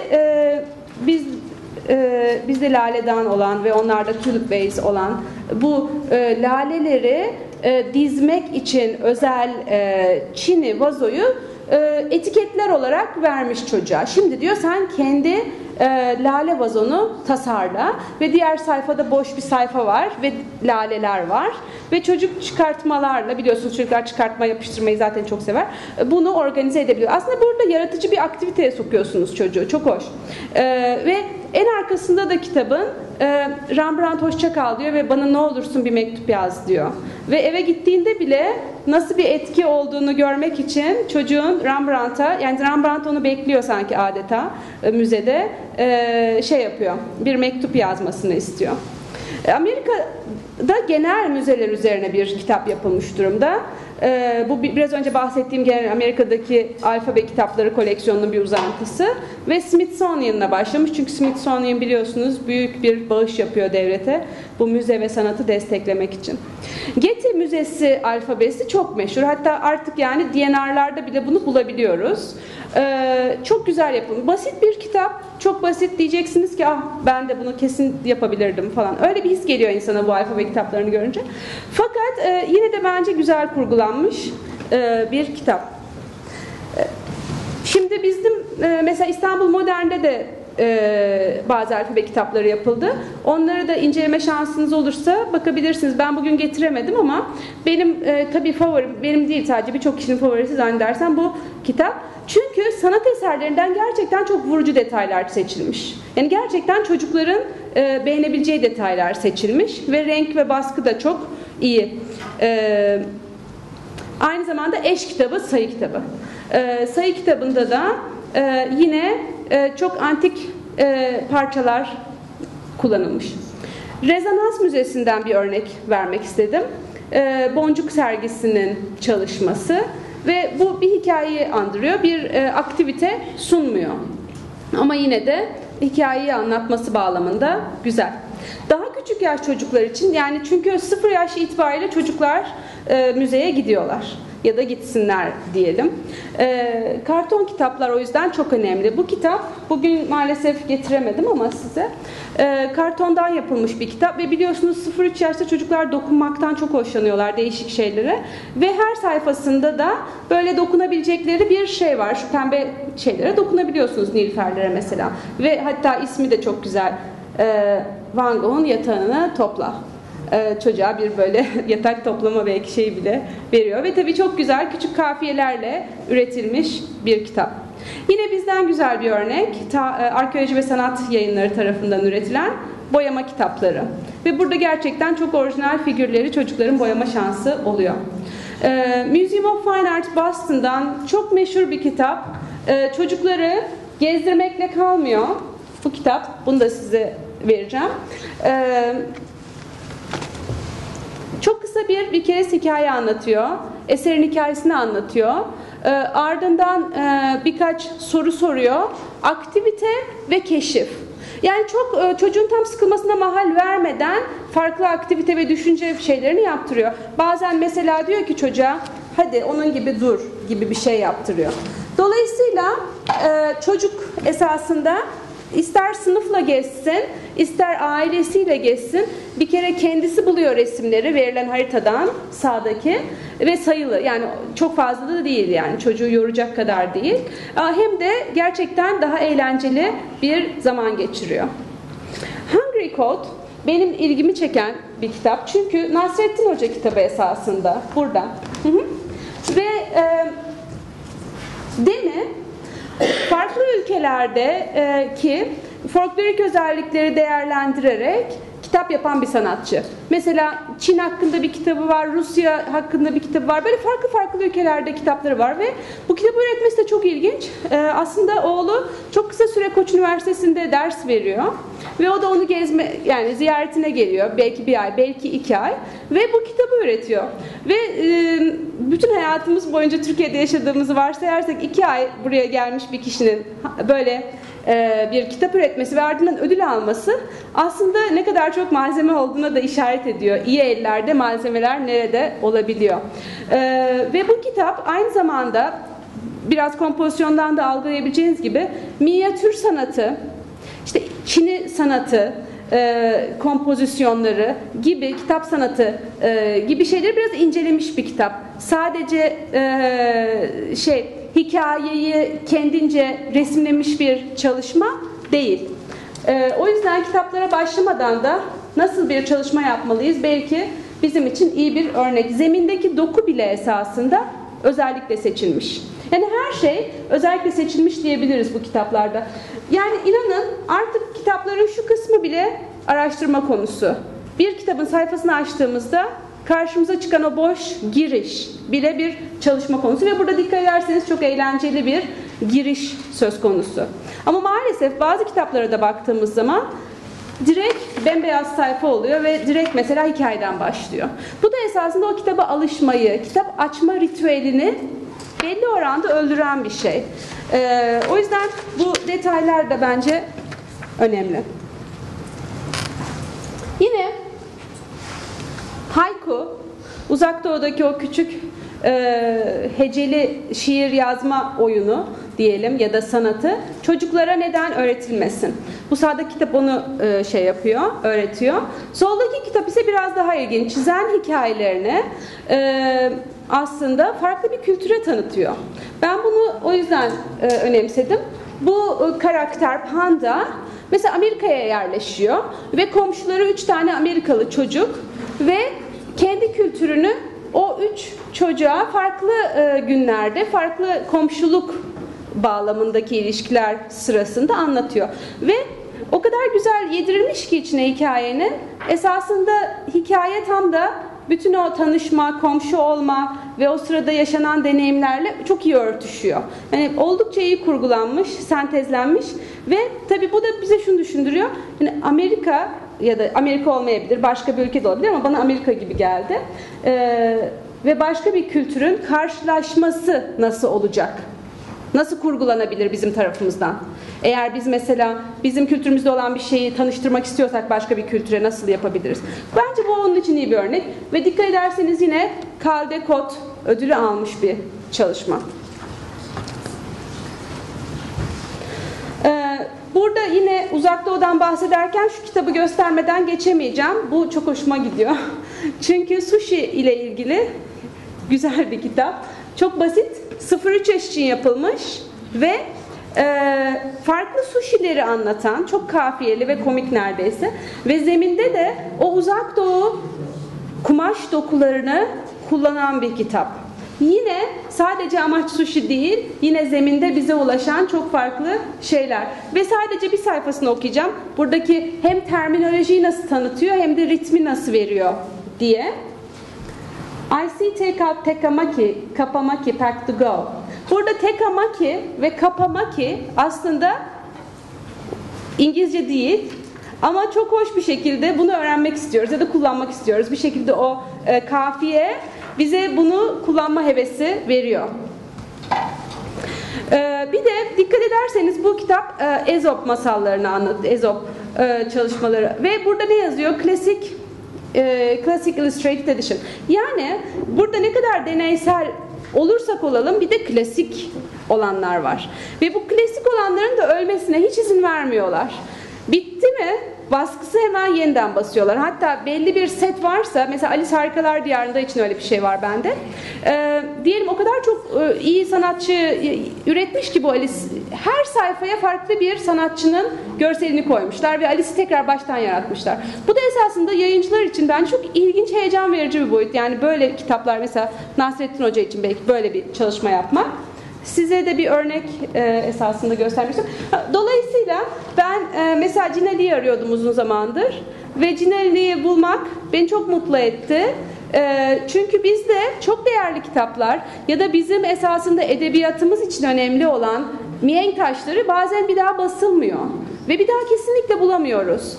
bizde Lale'dan olan ve onlarda Tulip Vase olan bu laleleri dizmek için özel çini vazoyu etiketler olarak vermiş çocuğa. Şimdi diyor sen kendi lale vazonu tasarla ve diğer sayfada boş bir sayfa var ve laleler var ve çocuk çıkartmalarla, biliyorsunuz çocuklar çıkartma yapıştırmayı zaten çok sever, bunu organize edebiliyor. Aslında burada yaratıcı bir aktiviteye sokuyorsunuz çocuğu. Çok hoş. Ve en arkasında da kitabın Rembrandt hoşça kal diyor ve bana ne olursun bir mektup yaz diyor. Ve eve gittiğinde bile nasıl bir etki olduğunu görmek için çocuğun Rembrandt'a, yani Rembrandt onu bekliyor sanki adeta müzede, şey yapıyor, bir mektup yazmasını istiyor. Amerika'da genel müzeler üzerine bir kitap yapılmış durumda. Bu biraz önce bahsettiğim genel Amerika'daki alfabe kitapları koleksiyonunun bir uzantısı ve Smithsonian'la başlamış. Çünkü Smithsonian biliyorsunuz büyük bir bağış yapıyor devlete bu müze ve sanatı desteklemek için. Getty Müzesi alfabesi çok meşhur. Hatta artık yani DNR'larda bile bunu bulabiliyoruz. Çok güzel yapılmış. Basit bir kitap. Çok basit diyeceksiniz ki ah ben de bunu kesin yapabilirdim falan. Öyle bir his geliyor insana bu alfabe kitaplarını görünce. Fakat yine de bence güzel kurgulanmış bir kitap. Şimdi bizim mesela İstanbul Modern'de de bazı alfabe kitapları yapıldı. Onları da inceleme şansınız olursa bakabilirsiniz. Ben bugün getiremedim ama benim tabii favorim, benim değil sadece birçok kişinin favorisi zannedersem bu kitap. Çünkü sanat eserlerinden gerçekten çok vurucu detaylar seçilmiş. Yani gerçekten çocukların beğenebileceği detaylar seçilmiş ve renk ve baskı da çok iyi. Aynı zamanda eş kitabı, sayı kitabı. Sayı kitabında da yine çok antik parçalar kullanılmış. Rezonans Müzesi'nden bir örnek vermek istedim. Boncuk sergisinin çalışması ve bu bir hikayeyi andırıyor, bir aktivite sunmuyor. Ama yine de hikayeyi anlatması bağlamında güzel. Daha küçük yaş çocuklar için, yani çünkü 0 yaş itibariyle çocuklar müzeye gidiyorlar ya da gitsinler diyelim. Karton kitaplar o yüzden çok önemli. Bu kitap bugün maalesef getiremedim ama size kartondan yapılmış bir kitap ve biliyorsunuz 0-3 yaşta çocuklar dokunmaktan çok hoşlanıyorlar, değişik şeylere ve her sayfasında da böyle dokunabilecekleri bir şey var. Şu pembe şeylere dokunabiliyorsunuz, nilüferlere mesela ve hatta ismi de çok güzel. Van Gogh'un yatağını topla. Çocuğa bir böyle yatak toplama belki şey bile veriyor ve tabii çok güzel küçük kafiyelerle üretilmiş bir kitap. Yine bizden güzel bir örnek, Arkeoloji ve Sanat Yayınları tarafından üretilen boyama kitapları ve burada gerçekten çok orijinal figürleri çocukların boyama şansı oluyor. Museum of Fine Arts Boston'dan çok meşhur bir kitap, çocukları gezdirmekle kalmıyor bu kitap, bunu da size vereceğim. Çok kısa bir kez hikaye anlatıyor. Eserin hikayesini anlatıyor. Ardından birkaç soru soruyor. Aktivite ve keşif. Yani çok çocuğun tam sıkılmasına mahal vermeden farklı aktivite ve düşünce şeylerini yaptırıyor. Bazen mesela diyor ki çocuğa hadi onun gibi dur gibi bir şey yaptırıyor. Dolayısıyla çocuk esasında ister sınıfla gezsin, ister ailesiyle gezsin, bir kere kendisi buluyor resimleri verilen haritadan sağdaki ve sayılı, yani çok fazla da değil, yani çocuğu yoracak kadar değil. Hem de gerçekten daha eğlenceli bir zaman geçiriyor. Hungry Code benim ilgimi çeken bir kitap, çünkü Nasrettin Hoca kitabı esasında burada. Ve Demi farklı ülkelerdeki folklorik özellikleri değerlendirerek kitap yapan bir sanatçı. Mesela Çin hakkında bir kitabı var, Rusya hakkında bir kitabı var. Böyle farklı farklı ülkelerde kitapları var ve bu kitabı üretmesi de çok ilginç. Aslında oğlu çok kısa süre Koç Üniversitesi'nde ders veriyor ve o da onu yani ziyaretine geliyor. Belki bir ay, belki 2 ay ve bu kitabı üretiyor. Ve bütün hayatımız boyunca Türkiye'de yaşadığımızı varsayarsak 2 ay buraya gelmiş bir kişinin böyle bir kitap üretmesi ve ardından ödül alması aslında ne kadar çok malzeme olduğuna da işaret ediyor. İyi ellerde malzemeler nerede olabiliyor. Ve bu kitap aynı zamanda biraz kompozisyondan da algılayabileceğiniz gibi minyatür sanatı, işte Çini sanatı, kompozisyonları gibi, kitap sanatı gibi şeyleri biraz incelemiş bir kitap. Sadece hikayeyi kendince resimlemiş bir çalışma değil. O yüzden kitaplara başlamadan da nasıl bir çalışma yapmalıyız? Belki bizim için iyi bir örnek. Zemindeki doku bile esasında özellikle seçilmiş. Yani her şey özellikle seçilmiş diyebiliriz bu kitaplarda. Yani inanın artık kitapların şu kısmı bile araştırma konusu. Bir kitabın sayfasını açtığımızda karşımıza çıkan o boş giriş bile bir çalışma konusu ve burada dikkat ederseniz çok eğlenceli bir giriş söz konusu. Ama maalesef bazı kitaplara da baktığımız zaman direkt bembeyaz sayfa oluyor ve direkt mesela hikayeden başlıyor. Bu da esasında o kitaba alışmayı, kitap açma ritüelini belli oranda öldüren bir şey. O yüzden bu detaylar da bence önemli. Yine haiku, Uzak Doğu'daki o küçük heceli şiir yazma oyunu diyelim ya da sanatı çocuklara neden öğretilmesin? Bu sağdaki kitap onu öğretiyor. Soldaki kitap ise biraz daha ilginç. Çizen hikayelerini aslında farklı bir kültüre tanıtıyor. Ben bunu o yüzden önemsedim. Bu karakter Panda mesela Amerika'ya yerleşiyor ve komşuları 3 tane Amerikalı çocuk ve kendi kültürünü o 3 çocuğa farklı günlerde, farklı komşuluk bağlamındaki ilişkiler sırasında anlatıyor. Ve o kadar güzel yedirilmiş ki içine hikayenin, esasında hikaye tam da bütün o tanışma, komşu olma ve o sırada yaşanan deneyimlerle çok iyi örtüşüyor. Yani oldukça iyi kurgulanmış, sentezlenmiş ve tabii bu da bize şunu düşündürüyor. Yani Amerika ya da Amerika olmayabilir, başka bir ülke de olabilir ama bana Amerika gibi geldi. Ve başka bir kültürün karşılaşması nasıl olacak? Nasıl kurgulanabilir bizim tarafımızdan? Eğer biz mesela bizim kültürümüzde olan bir şeyi tanıştırmak istiyorsak başka bir kültüre nasıl yapabiliriz? Bence bu onun için iyi bir örnek. Ve dikkat ederseniz yine Caldecott ödülü almış bir çalışma. Burada yine Uzak Doğu'dan bahsederken şu kitabı göstermeden geçemeyeceğim. Bu çok hoşuma gidiyor. Çünkü sushi ile ilgili güzel bir kitap. Çok basit. 0-3 yaş için yapılmış ve farklı sushileri anlatan, çok kafiyeli ve komik neredeyse. Ve zeminde de o Uzak Doğu kumaş dokularını kullanan bir kitap. Yine sadece amaç sushi değil, yine zeminde bize ulaşan çok farklı şeyler. Ve sadece bir sayfasını okuyacağım. Buradaki hem terminolojiyi nasıl tanıtıyor hem de ritmi nasıl veriyor diye. I see take out tekamaki, kapamaki, pack to go. Burada tekamaki ve kapamaki aslında İngilizce değil ama çok hoş bir şekilde bunu öğrenmek istiyoruz ya da kullanmak istiyoruz. Bir şekilde o kafiye bize bunu kullanma hevesi veriyor. Bir de dikkat ederseniz bu kitap Ezop masallarını anlatıyor, Ezop çalışmaları ve burada ne yazıyor? Classic Illustrated Edition. Yani burada ne kadar deneysel olursak olalım bir de klasik olanlar var. Ve bu klasik olanların da ölmesine hiç izin vermiyorlar. Bitti mi? Baskısı hemen yeniden basıyorlar. Hatta belli bir set varsa, mesela Alice Harikalar Diyarı'nda için öyle bir şey var bende. Diyelim o kadar çok iyi sanatçı üretmiş ki bu Alice, her sayfaya farklı bir sanatçının görselini koymuşlar ve Alice'i tekrar baştan yaratmışlar. Bu da esasında yayıncılar için bence çok ilginç, heyecan verici bir boyut. Yani böyle kitaplar, mesela Nasrettin Hoca için belki böyle bir çalışma yapmak. Size de bir örnek esasında göstermiştim. Dolayısıyla ben mesela Cinali'yi arıyordum uzun zamandır ve Cinali'yi bulmak beni çok mutlu etti. Çünkü bizde çok değerli kitaplar ya da bizim esasında edebiyatımız için önemli olan mihenk taşları bazen bir daha basılmıyor ve bir daha kesinlikle bulamıyoruz.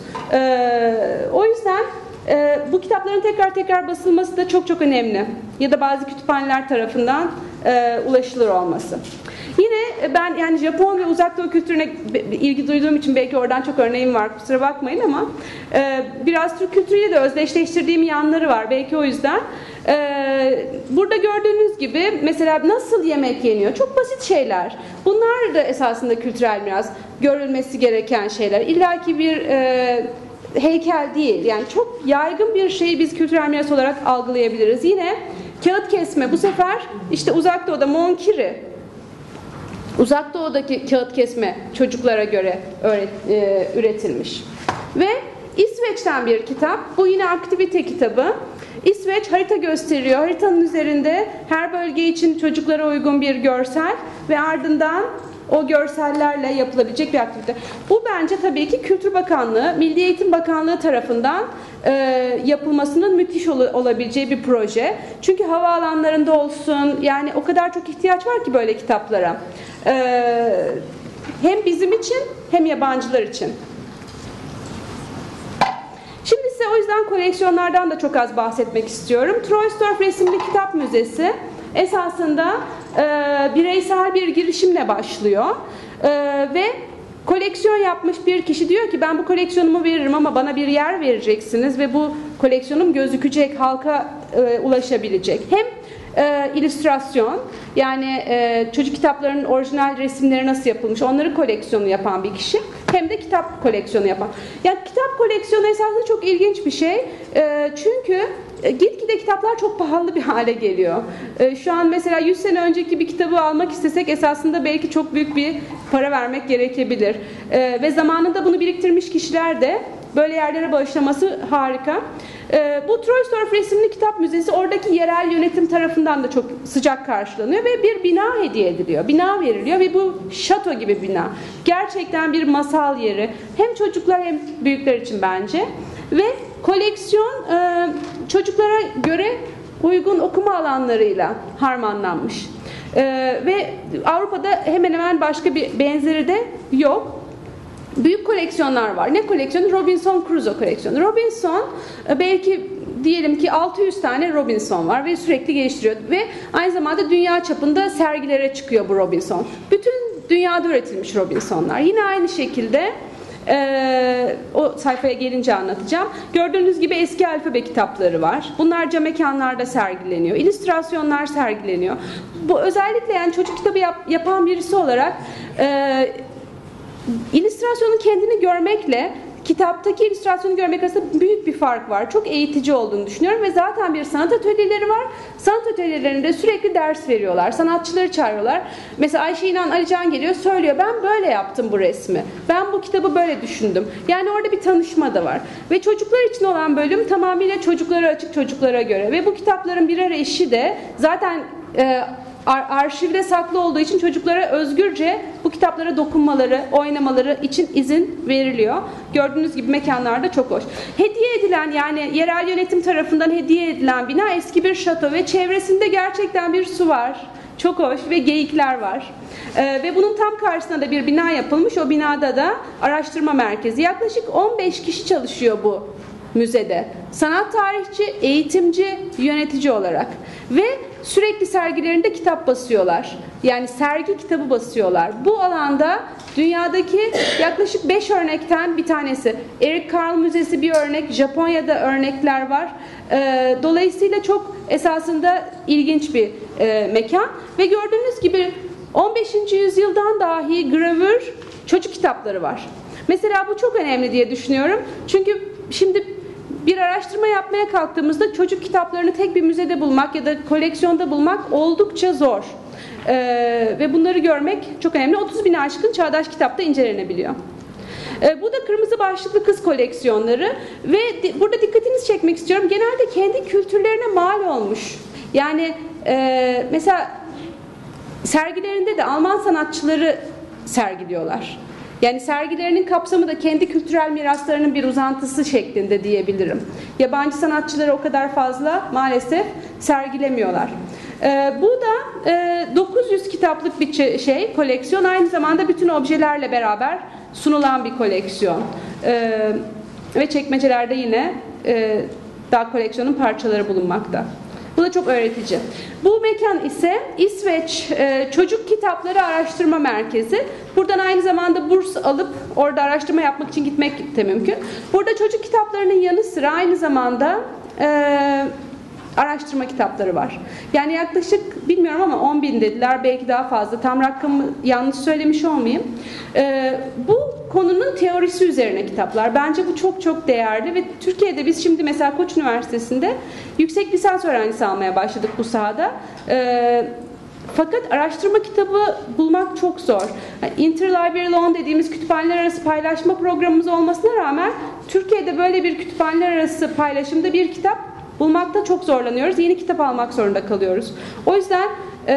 O yüzden bu kitapların tekrar basılması da çok önemli. Ya da bazı kütüphaneler tarafından ulaşılır olması. Yine ben yani Japon ve Uzak Doğu kültürüne ilgi duyduğum için belki oradan çok örneğim var, kusura bakmayın, ama biraz Türk kültürüyle de özdeşleştirdiğim yanları var. Belki o yüzden. Burada gördüğünüz gibi mesela nasıl yemek yeniyor? Çok basit şeyler. Bunlar da esasında kültürel miras, görülmesi gereken şeyler. İlla ki bir heykel değil. Yani çok yaygın bir şeyi biz kültürel miras olarak algılayabiliriz. Yine kağıt kesme, bu sefer işte Uzak Doğu'da Monkiri, Uzak Doğu'daki kağıt kesme çocuklara göre üretilmiş. Ve İsveç'ten bir kitap. Bu yine aktivite kitabı. İsveç harita gösteriyor. Haritanın üzerinde her bölge için çocuklara uygun bir görsel ve ardından o görsellerle yapılabilecek bir aktivite. Bu bence tabii ki Kültür Bakanlığı, Milli Eğitim Bakanlığı tarafından yapılmasının müthiş olabileceği bir proje. Çünkü havaalanlarında olsun, yani o kadar çok ihtiyaç var ki böyle kitaplara. Hem bizim için hem yabancılar için. Şimdi size o yüzden koleksiyonlardan da çok az bahsetmek istiyorum. Troisdorf Resimli Kitap Müzesi esasında bireysel bir girişimle başlıyor ve koleksiyon yapmış bir kişi diyor ki ben bu koleksiyonumu veririm ama bana bir yer vereceksiniz ve bu koleksiyonum gözükecek, halka ulaşabilecek. Hem illüstrasyon, yani çocuk kitaplarının orijinal resimleri nasıl yapılmış onları koleksiyonu yapan bir kişi, hem de kitap koleksiyonu yapan. Yani kitap koleksiyonu esasında çok ilginç bir şey. Çünkü gitgide kitaplar çok pahalı bir hale geliyor. Şu an mesela 100 sene önceki bir kitabı almak istesek esasında belki çok büyük bir para vermek gerekebilir. Ve zamanında bunu biriktirmiş kişiler de böyle yerlere bağışlaması harika. Bu Troisdorf Resimli Kitap Müzesi oradaki yerel yönetim tarafından da çok sıcak karşılanıyor ve bir bina hediye ediliyor. Bina veriliyor ve bu şato gibi bina. Gerçekten bir masal yeri. Hem çocuklar hem büyükler için bence. Ve koleksiyon çocuklara göre uygun okuma alanlarıyla harmanlanmış. Ve Avrupa'da hemen hemen başka bir benzeri de yok. Büyük koleksiyonlar var. Ne koleksiyonu? Robinson Crusoe koleksiyonu. Robinson, belki diyelim ki 600 tane Robinson var ve sürekli geliştiriyor. Ve aynı zamanda dünya çapında sergilere çıkıyor bu Robinson. Bütün dünyada üretilmiş Robinsonlar. Yine aynı şekilde o sayfaya gelince anlatacağım. Gördüğünüz gibi eski alfabe kitapları var. Bunlar cam mekanlarda sergileniyor. İllüstrasyonlar sergileniyor. Bu özellikle yani çocuk kitabı yapan birisi olarak illüstrasyonun kendini görmekle kitaptaki illüstrasyonu görmek arasında büyük bir fark var. Çok eğitici olduğunu düşünüyorum ve zaten bir sanat atölyeleri var. Sanat atölyelerinde sürekli ders veriyorlar. Sanatçıları çağırıyorlar. Mesela Ayşe İnan Alican geliyor, söylüyor ben böyle yaptım bu resmi. Ben bu kitabı böyle düşündüm. Yani orada bir tanışma da var. Ve çocuklar için olan bölüm tamamıyla çocuklara açık, çocuklara göre. Ve bu kitapların birer eşi de zaten arşivde saklı olduğu için çocuklara özgürce bu kitaplara dokunmaları, oynamaları için izin veriliyor. Gördüğünüz gibi mekanlarda çok hoş. Hediye edilen, yani yerel yönetim tarafından hediye edilen bina eski bir şato ve çevresinde gerçekten bir su var. Çok hoş ve geyikler var. Ve bunun tam karşısında da bir bina yapılmış. O binada da araştırma merkezi. Yaklaşık 15 kişi çalışıyor bu müzede. Sanat tarihçi, eğitimci, yönetici olarak. Ve sürekli sergilerinde kitap basıyorlar. Yani sergi kitabı basıyorlar. Bu alanda dünyadaki yaklaşık 5 örnekten bir tanesi. Eric Carle Müzesi bir örnek, Japonya'da örnekler var. Dolayısıyla çok esasında ilginç bir mekan. Ve gördüğünüz gibi 15. yüzyıldan dahi gravür çocuk kitapları var. Mesela bu çok önemli diye düşünüyorum. Çünkü şimdi bir araştırma yapmaya kalktığımızda çocuk kitaplarını tek bir müzede bulmak ya da koleksiyonda bulmak oldukça zor. Ve bunları görmek çok önemli. 30.000'e aşkın çağdaş kitapta incelenebiliyor. Bu da kırmızı başlıklı kız koleksiyonları ve burada dikkatinizi çekmek istiyorum. Genelde kendi kültürlerine mal olmuş. Yani mesela sergilerinde de Alman sanatçıları sergiliyorlar. Yani sergilerinin kapsamı da kendi kültürel miraslarının bir uzantısı şeklinde diyebilirim. Yabancı sanatçıları o kadar fazla maalesef sergilemiyorlar. Bu da 900 kitaplık bir koleksiyon. Aynı zamanda bütün objelerle beraber sunulan bir koleksiyon. Ve çekmecelerde yine daha koleksiyonun parçaları bulunmakta. Bu da çok öğretici. Bu mekan ise İsveç Çocuk Kitapları Araştırma Merkezi. Buradan aynı zamanda burs alıp orada araştırma yapmak için gitmek de mümkün. Burada çocuk kitaplarının yanı sıra aynı zamanda araştırma kitapları var. Yani yaklaşık bilmiyorum ama 10.000 dediler, belki daha fazla. Tam rakamı yanlış söylemiş olmayayım. Bu konunun teorisi üzerine kitaplar. Bence bu çok çok değerli ve Türkiye'de biz şimdi mesela Koç Üniversitesi'nde yüksek lisans öğrencisi almaya başladık bu sahada. Fakat araştırma kitabı bulmak çok zor. Interlibrary Loan dediğimiz kütüphaneler arası paylaşma programımız olmasına rağmen Türkiye'de böyle bir kütüphaneler arası paylaşımda bir kitap bulmakta çok zorlanıyoruz. Yeni kitap almak zorunda kalıyoruz. O yüzden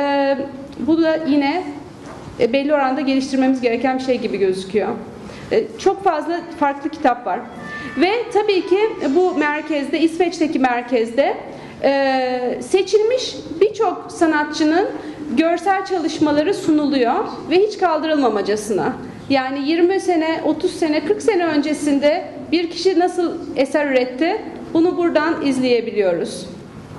bu da yine belli oranda geliştirmemiz gereken bir şey gibi gözüküyor. Çok fazla farklı kitap var. Ve tabii ki bu merkezde, İsveç'teki merkezde seçilmiş birçok sanatçının görsel çalışmaları sunuluyor ve hiç kaldırılmamacasına. Yani 20 sene, 30 sene, 40 sene öncesinde bir kişi nasıl eser üretti, bunu buradan izleyebiliyoruz.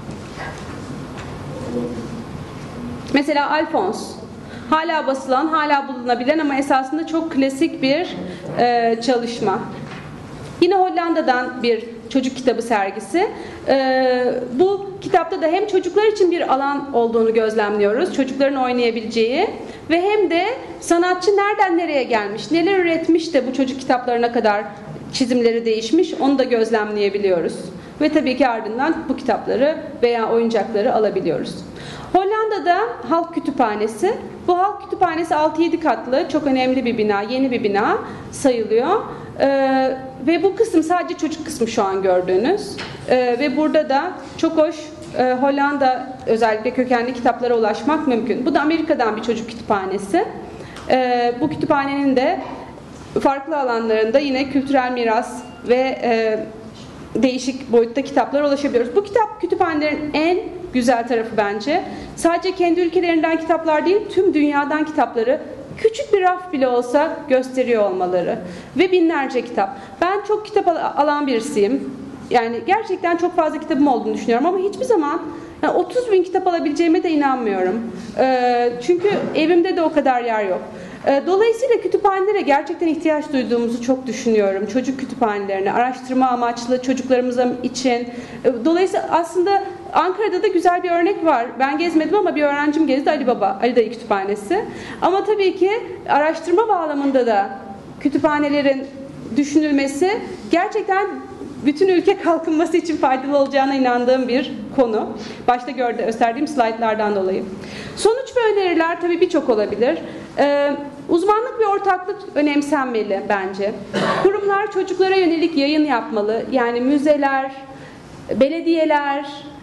Mesela Alphonse. Hala basılan, hala bulunabilen ama esasında çok klasik bir çalışma. Yine Hollanda'dan bir çocuk kitabı sergisi. Bu kitapta da hem çocuklar için bir alan olduğunu gözlemliyoruz, çocukların oynayabileceği ve hem de sanatçı nereden nereye gelmiş, neler üretmiş de bu çocuk kitaplarına kadar çizimleri değişmiş, onu da gözlemleyebiliyoruz. Ve tabii ki ardından bu kitapları veya oyuncakları alabiliyoruz. Hollanda'da Halk Kütüphanesi. Bu Halk Kütüphanesi 6-7 katlı, çok önemli bir bina, yeni bir bina sayılıyor. Ve bu kısım sadece çocuk kısmı şu an gördüğünüz. Ve burada da çok hoş Hollanda özellikle kökenli kitaplara ulaşmak mümkün. Bu da Amerika'dan bir çocuk kütüphanesi. Bu kütüphanenin de farklı alanlarında yine kültürel miras ve değişik boyutta kitaplara ulaşabiliyoruz. Bu kitap kütüphanelerin en güzel tarafı bence. Sadece kendi ülkelerinden kitaplar değil, tüm dünyadan kitapları küçük bir raf bile olsa gösteriyor olmaları. Ve binlerce kitap. Ben çok kitap alan birisiyim. Yani gerçekten çok fazla kitabım olduğunu düşünüyorum ama hiçbir zaman 30.000 kitap alabileceğime de inanmıyorum. Çünkü evimde de o kadar yer yok. Dolayısıyla kütüphanelere gerçekten ihtiyaç duyduğumuzu çok düşünüyorum. Çocuk kütüphanelerine, araştırma amaçlı çocuklarımız için. Dolayısıyla aslında Ankara'da da güzel bir örnek var. Ben gezmedim ama bir öğrencim gezdi, Ali Baba, Ali Dayı Kütüphanesi. Ama tabii ki araştırma bağlamında da kütüphanelerin düşünülmesi gerçekten bütün ülke kalkınması için faydalı olacağına inandığım bir konu. Başta gösterdiğim slaytlardan dolayı. Sonuç ve öneriler tabii birçok olabilir. Uzmanlık ve ortaklık önemsenmeli bence. Kurumlar çocuklara yönelik yayın yapmalı. Yani müzeler, belediyeler,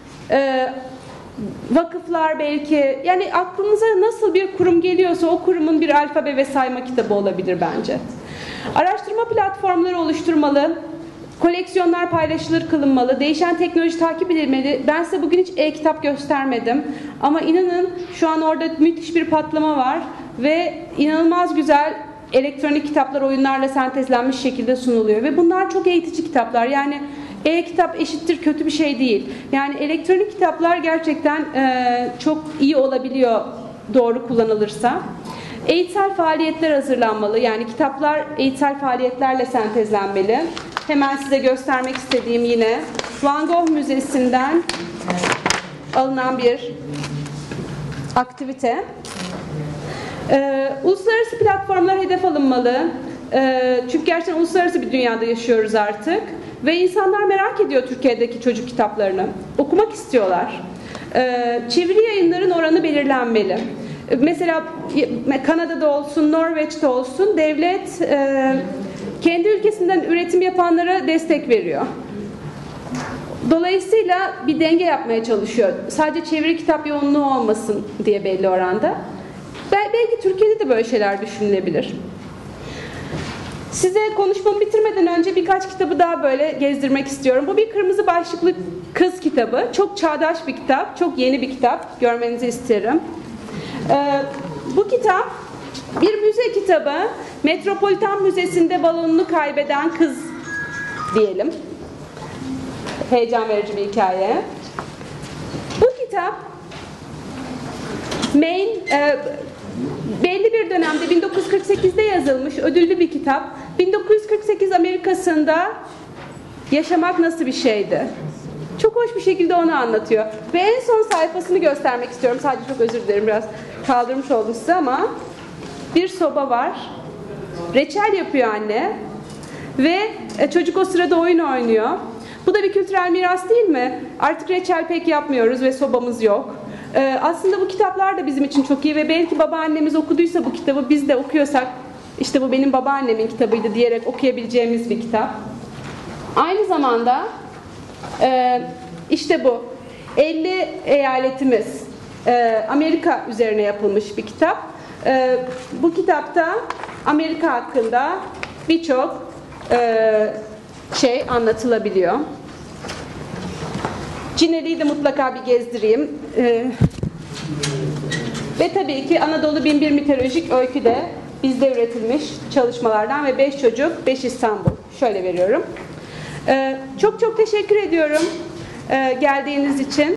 vakıflar belki. Yani aklınıza nasıl bir kurum geliyorsa o kurumun bir alfabe ve sayma kitabı olabilir bence. Araştırma platformları oluşturmalı. Koleksiyonlar paylaşılır kılınmalı. Değişen teknoloji takip edilmeli. Ben size bugün hiç e-kitap göstermedim. Ama inanın şu an orada müthiş bir patlama var. Ve inanılmaz güzel elektronik kitaplar oyunlarla sentezlenmiş şekilde sunuluyor. Ve bunlar çok eğitici kitaplar. Yani E-kitap eşittir kötü bir şey değil. Yani elektronik kitaplar gerçekten çok iyi olabiliyor doğru kullanılırsa. Eğitsel faaliyetler hazırlanmalı. Yani kitaplar eğitsel faaliyetlerle sentezlenmeli. Hemen size göstermek istediğim yine Van Gogh Müzesi'nden alınan bir aktivite. Uluslararası platformlar hedef alınmalı. Çünkü gerçekten uluslararası bir dünyada yaşıyoruz artık. Ve insanlar merak ediyor Türkiye'deki çocuk kitaplarını. Okumak istiyorlar. Çeviri yayınların oranı belirlenmeli. Mesela Kanada'da olsun, Norveç'te olsun devlet kendi ülkesinden üretim yapanlara destek veriyor. Dolayısıyla bir denge yapmaya çalışıyor. Sadece çeviri kitap yoğunluğu olmasın diye belli oranda. Belki Türkiye'de de böyle şeyler düşünülebilir. Size konuşmamı bitirmeden önce birkaç kitabı daha böyle gezdirmek istiyorum. Bu bir kırmızı başlıklı kız kitabı. Çok çağdaş bir kitap, çok yeni bir kitap. Görmenizi isterim. Bu kitap bir müze kitabı. Metropolitan Müzesi'nde balonunu kaybeden kız diyelim. Heyecan verici bir hikaye. Bu kitap belli bir dönemde 1948'de yazılmış ödüllü bir kitap. 1948 Amerika'sında yaşamak nasıl bir şeydi? Çok hoş bir şekilde onu anlatıyor. Ve en son sayfasını göstermek istiyorum. Sadece çok özür dilerim, biraz kaldırmış oldum size ama bir soba var. Reçel yapıyor anne. Ve çocuk o sırada oyun oynuyor. Bu da bir kültürel miras değil mi? Artık reçel pek yapmıyoruz ve sobamız yok. Aslında bu kitaplar da bizim için çok iyi ve belki babaannemiz okuduysa bu kitabı biz de okuyorsak işte bu benim babaannemin kitabıydı diyerek okuyabileceğimiz bir kitap. Aynı zamanda işte bu 50 eyaletimiz Amerika üzerine yapılmış bir kitap. Bu kitapta Amerika hakkında birçok şey anlatılabiliyor. Cineli'yi de mutlaka bir gezdireyim. Ve tabii ki Anadolu 1001 mitolojik öykü de bizde üretilmiş çalışmalardan ve 5 çocuk, 5 İstanbul. Şöyle veriyorum. Çok çok teşekkür ediyorum geldiğiniz için.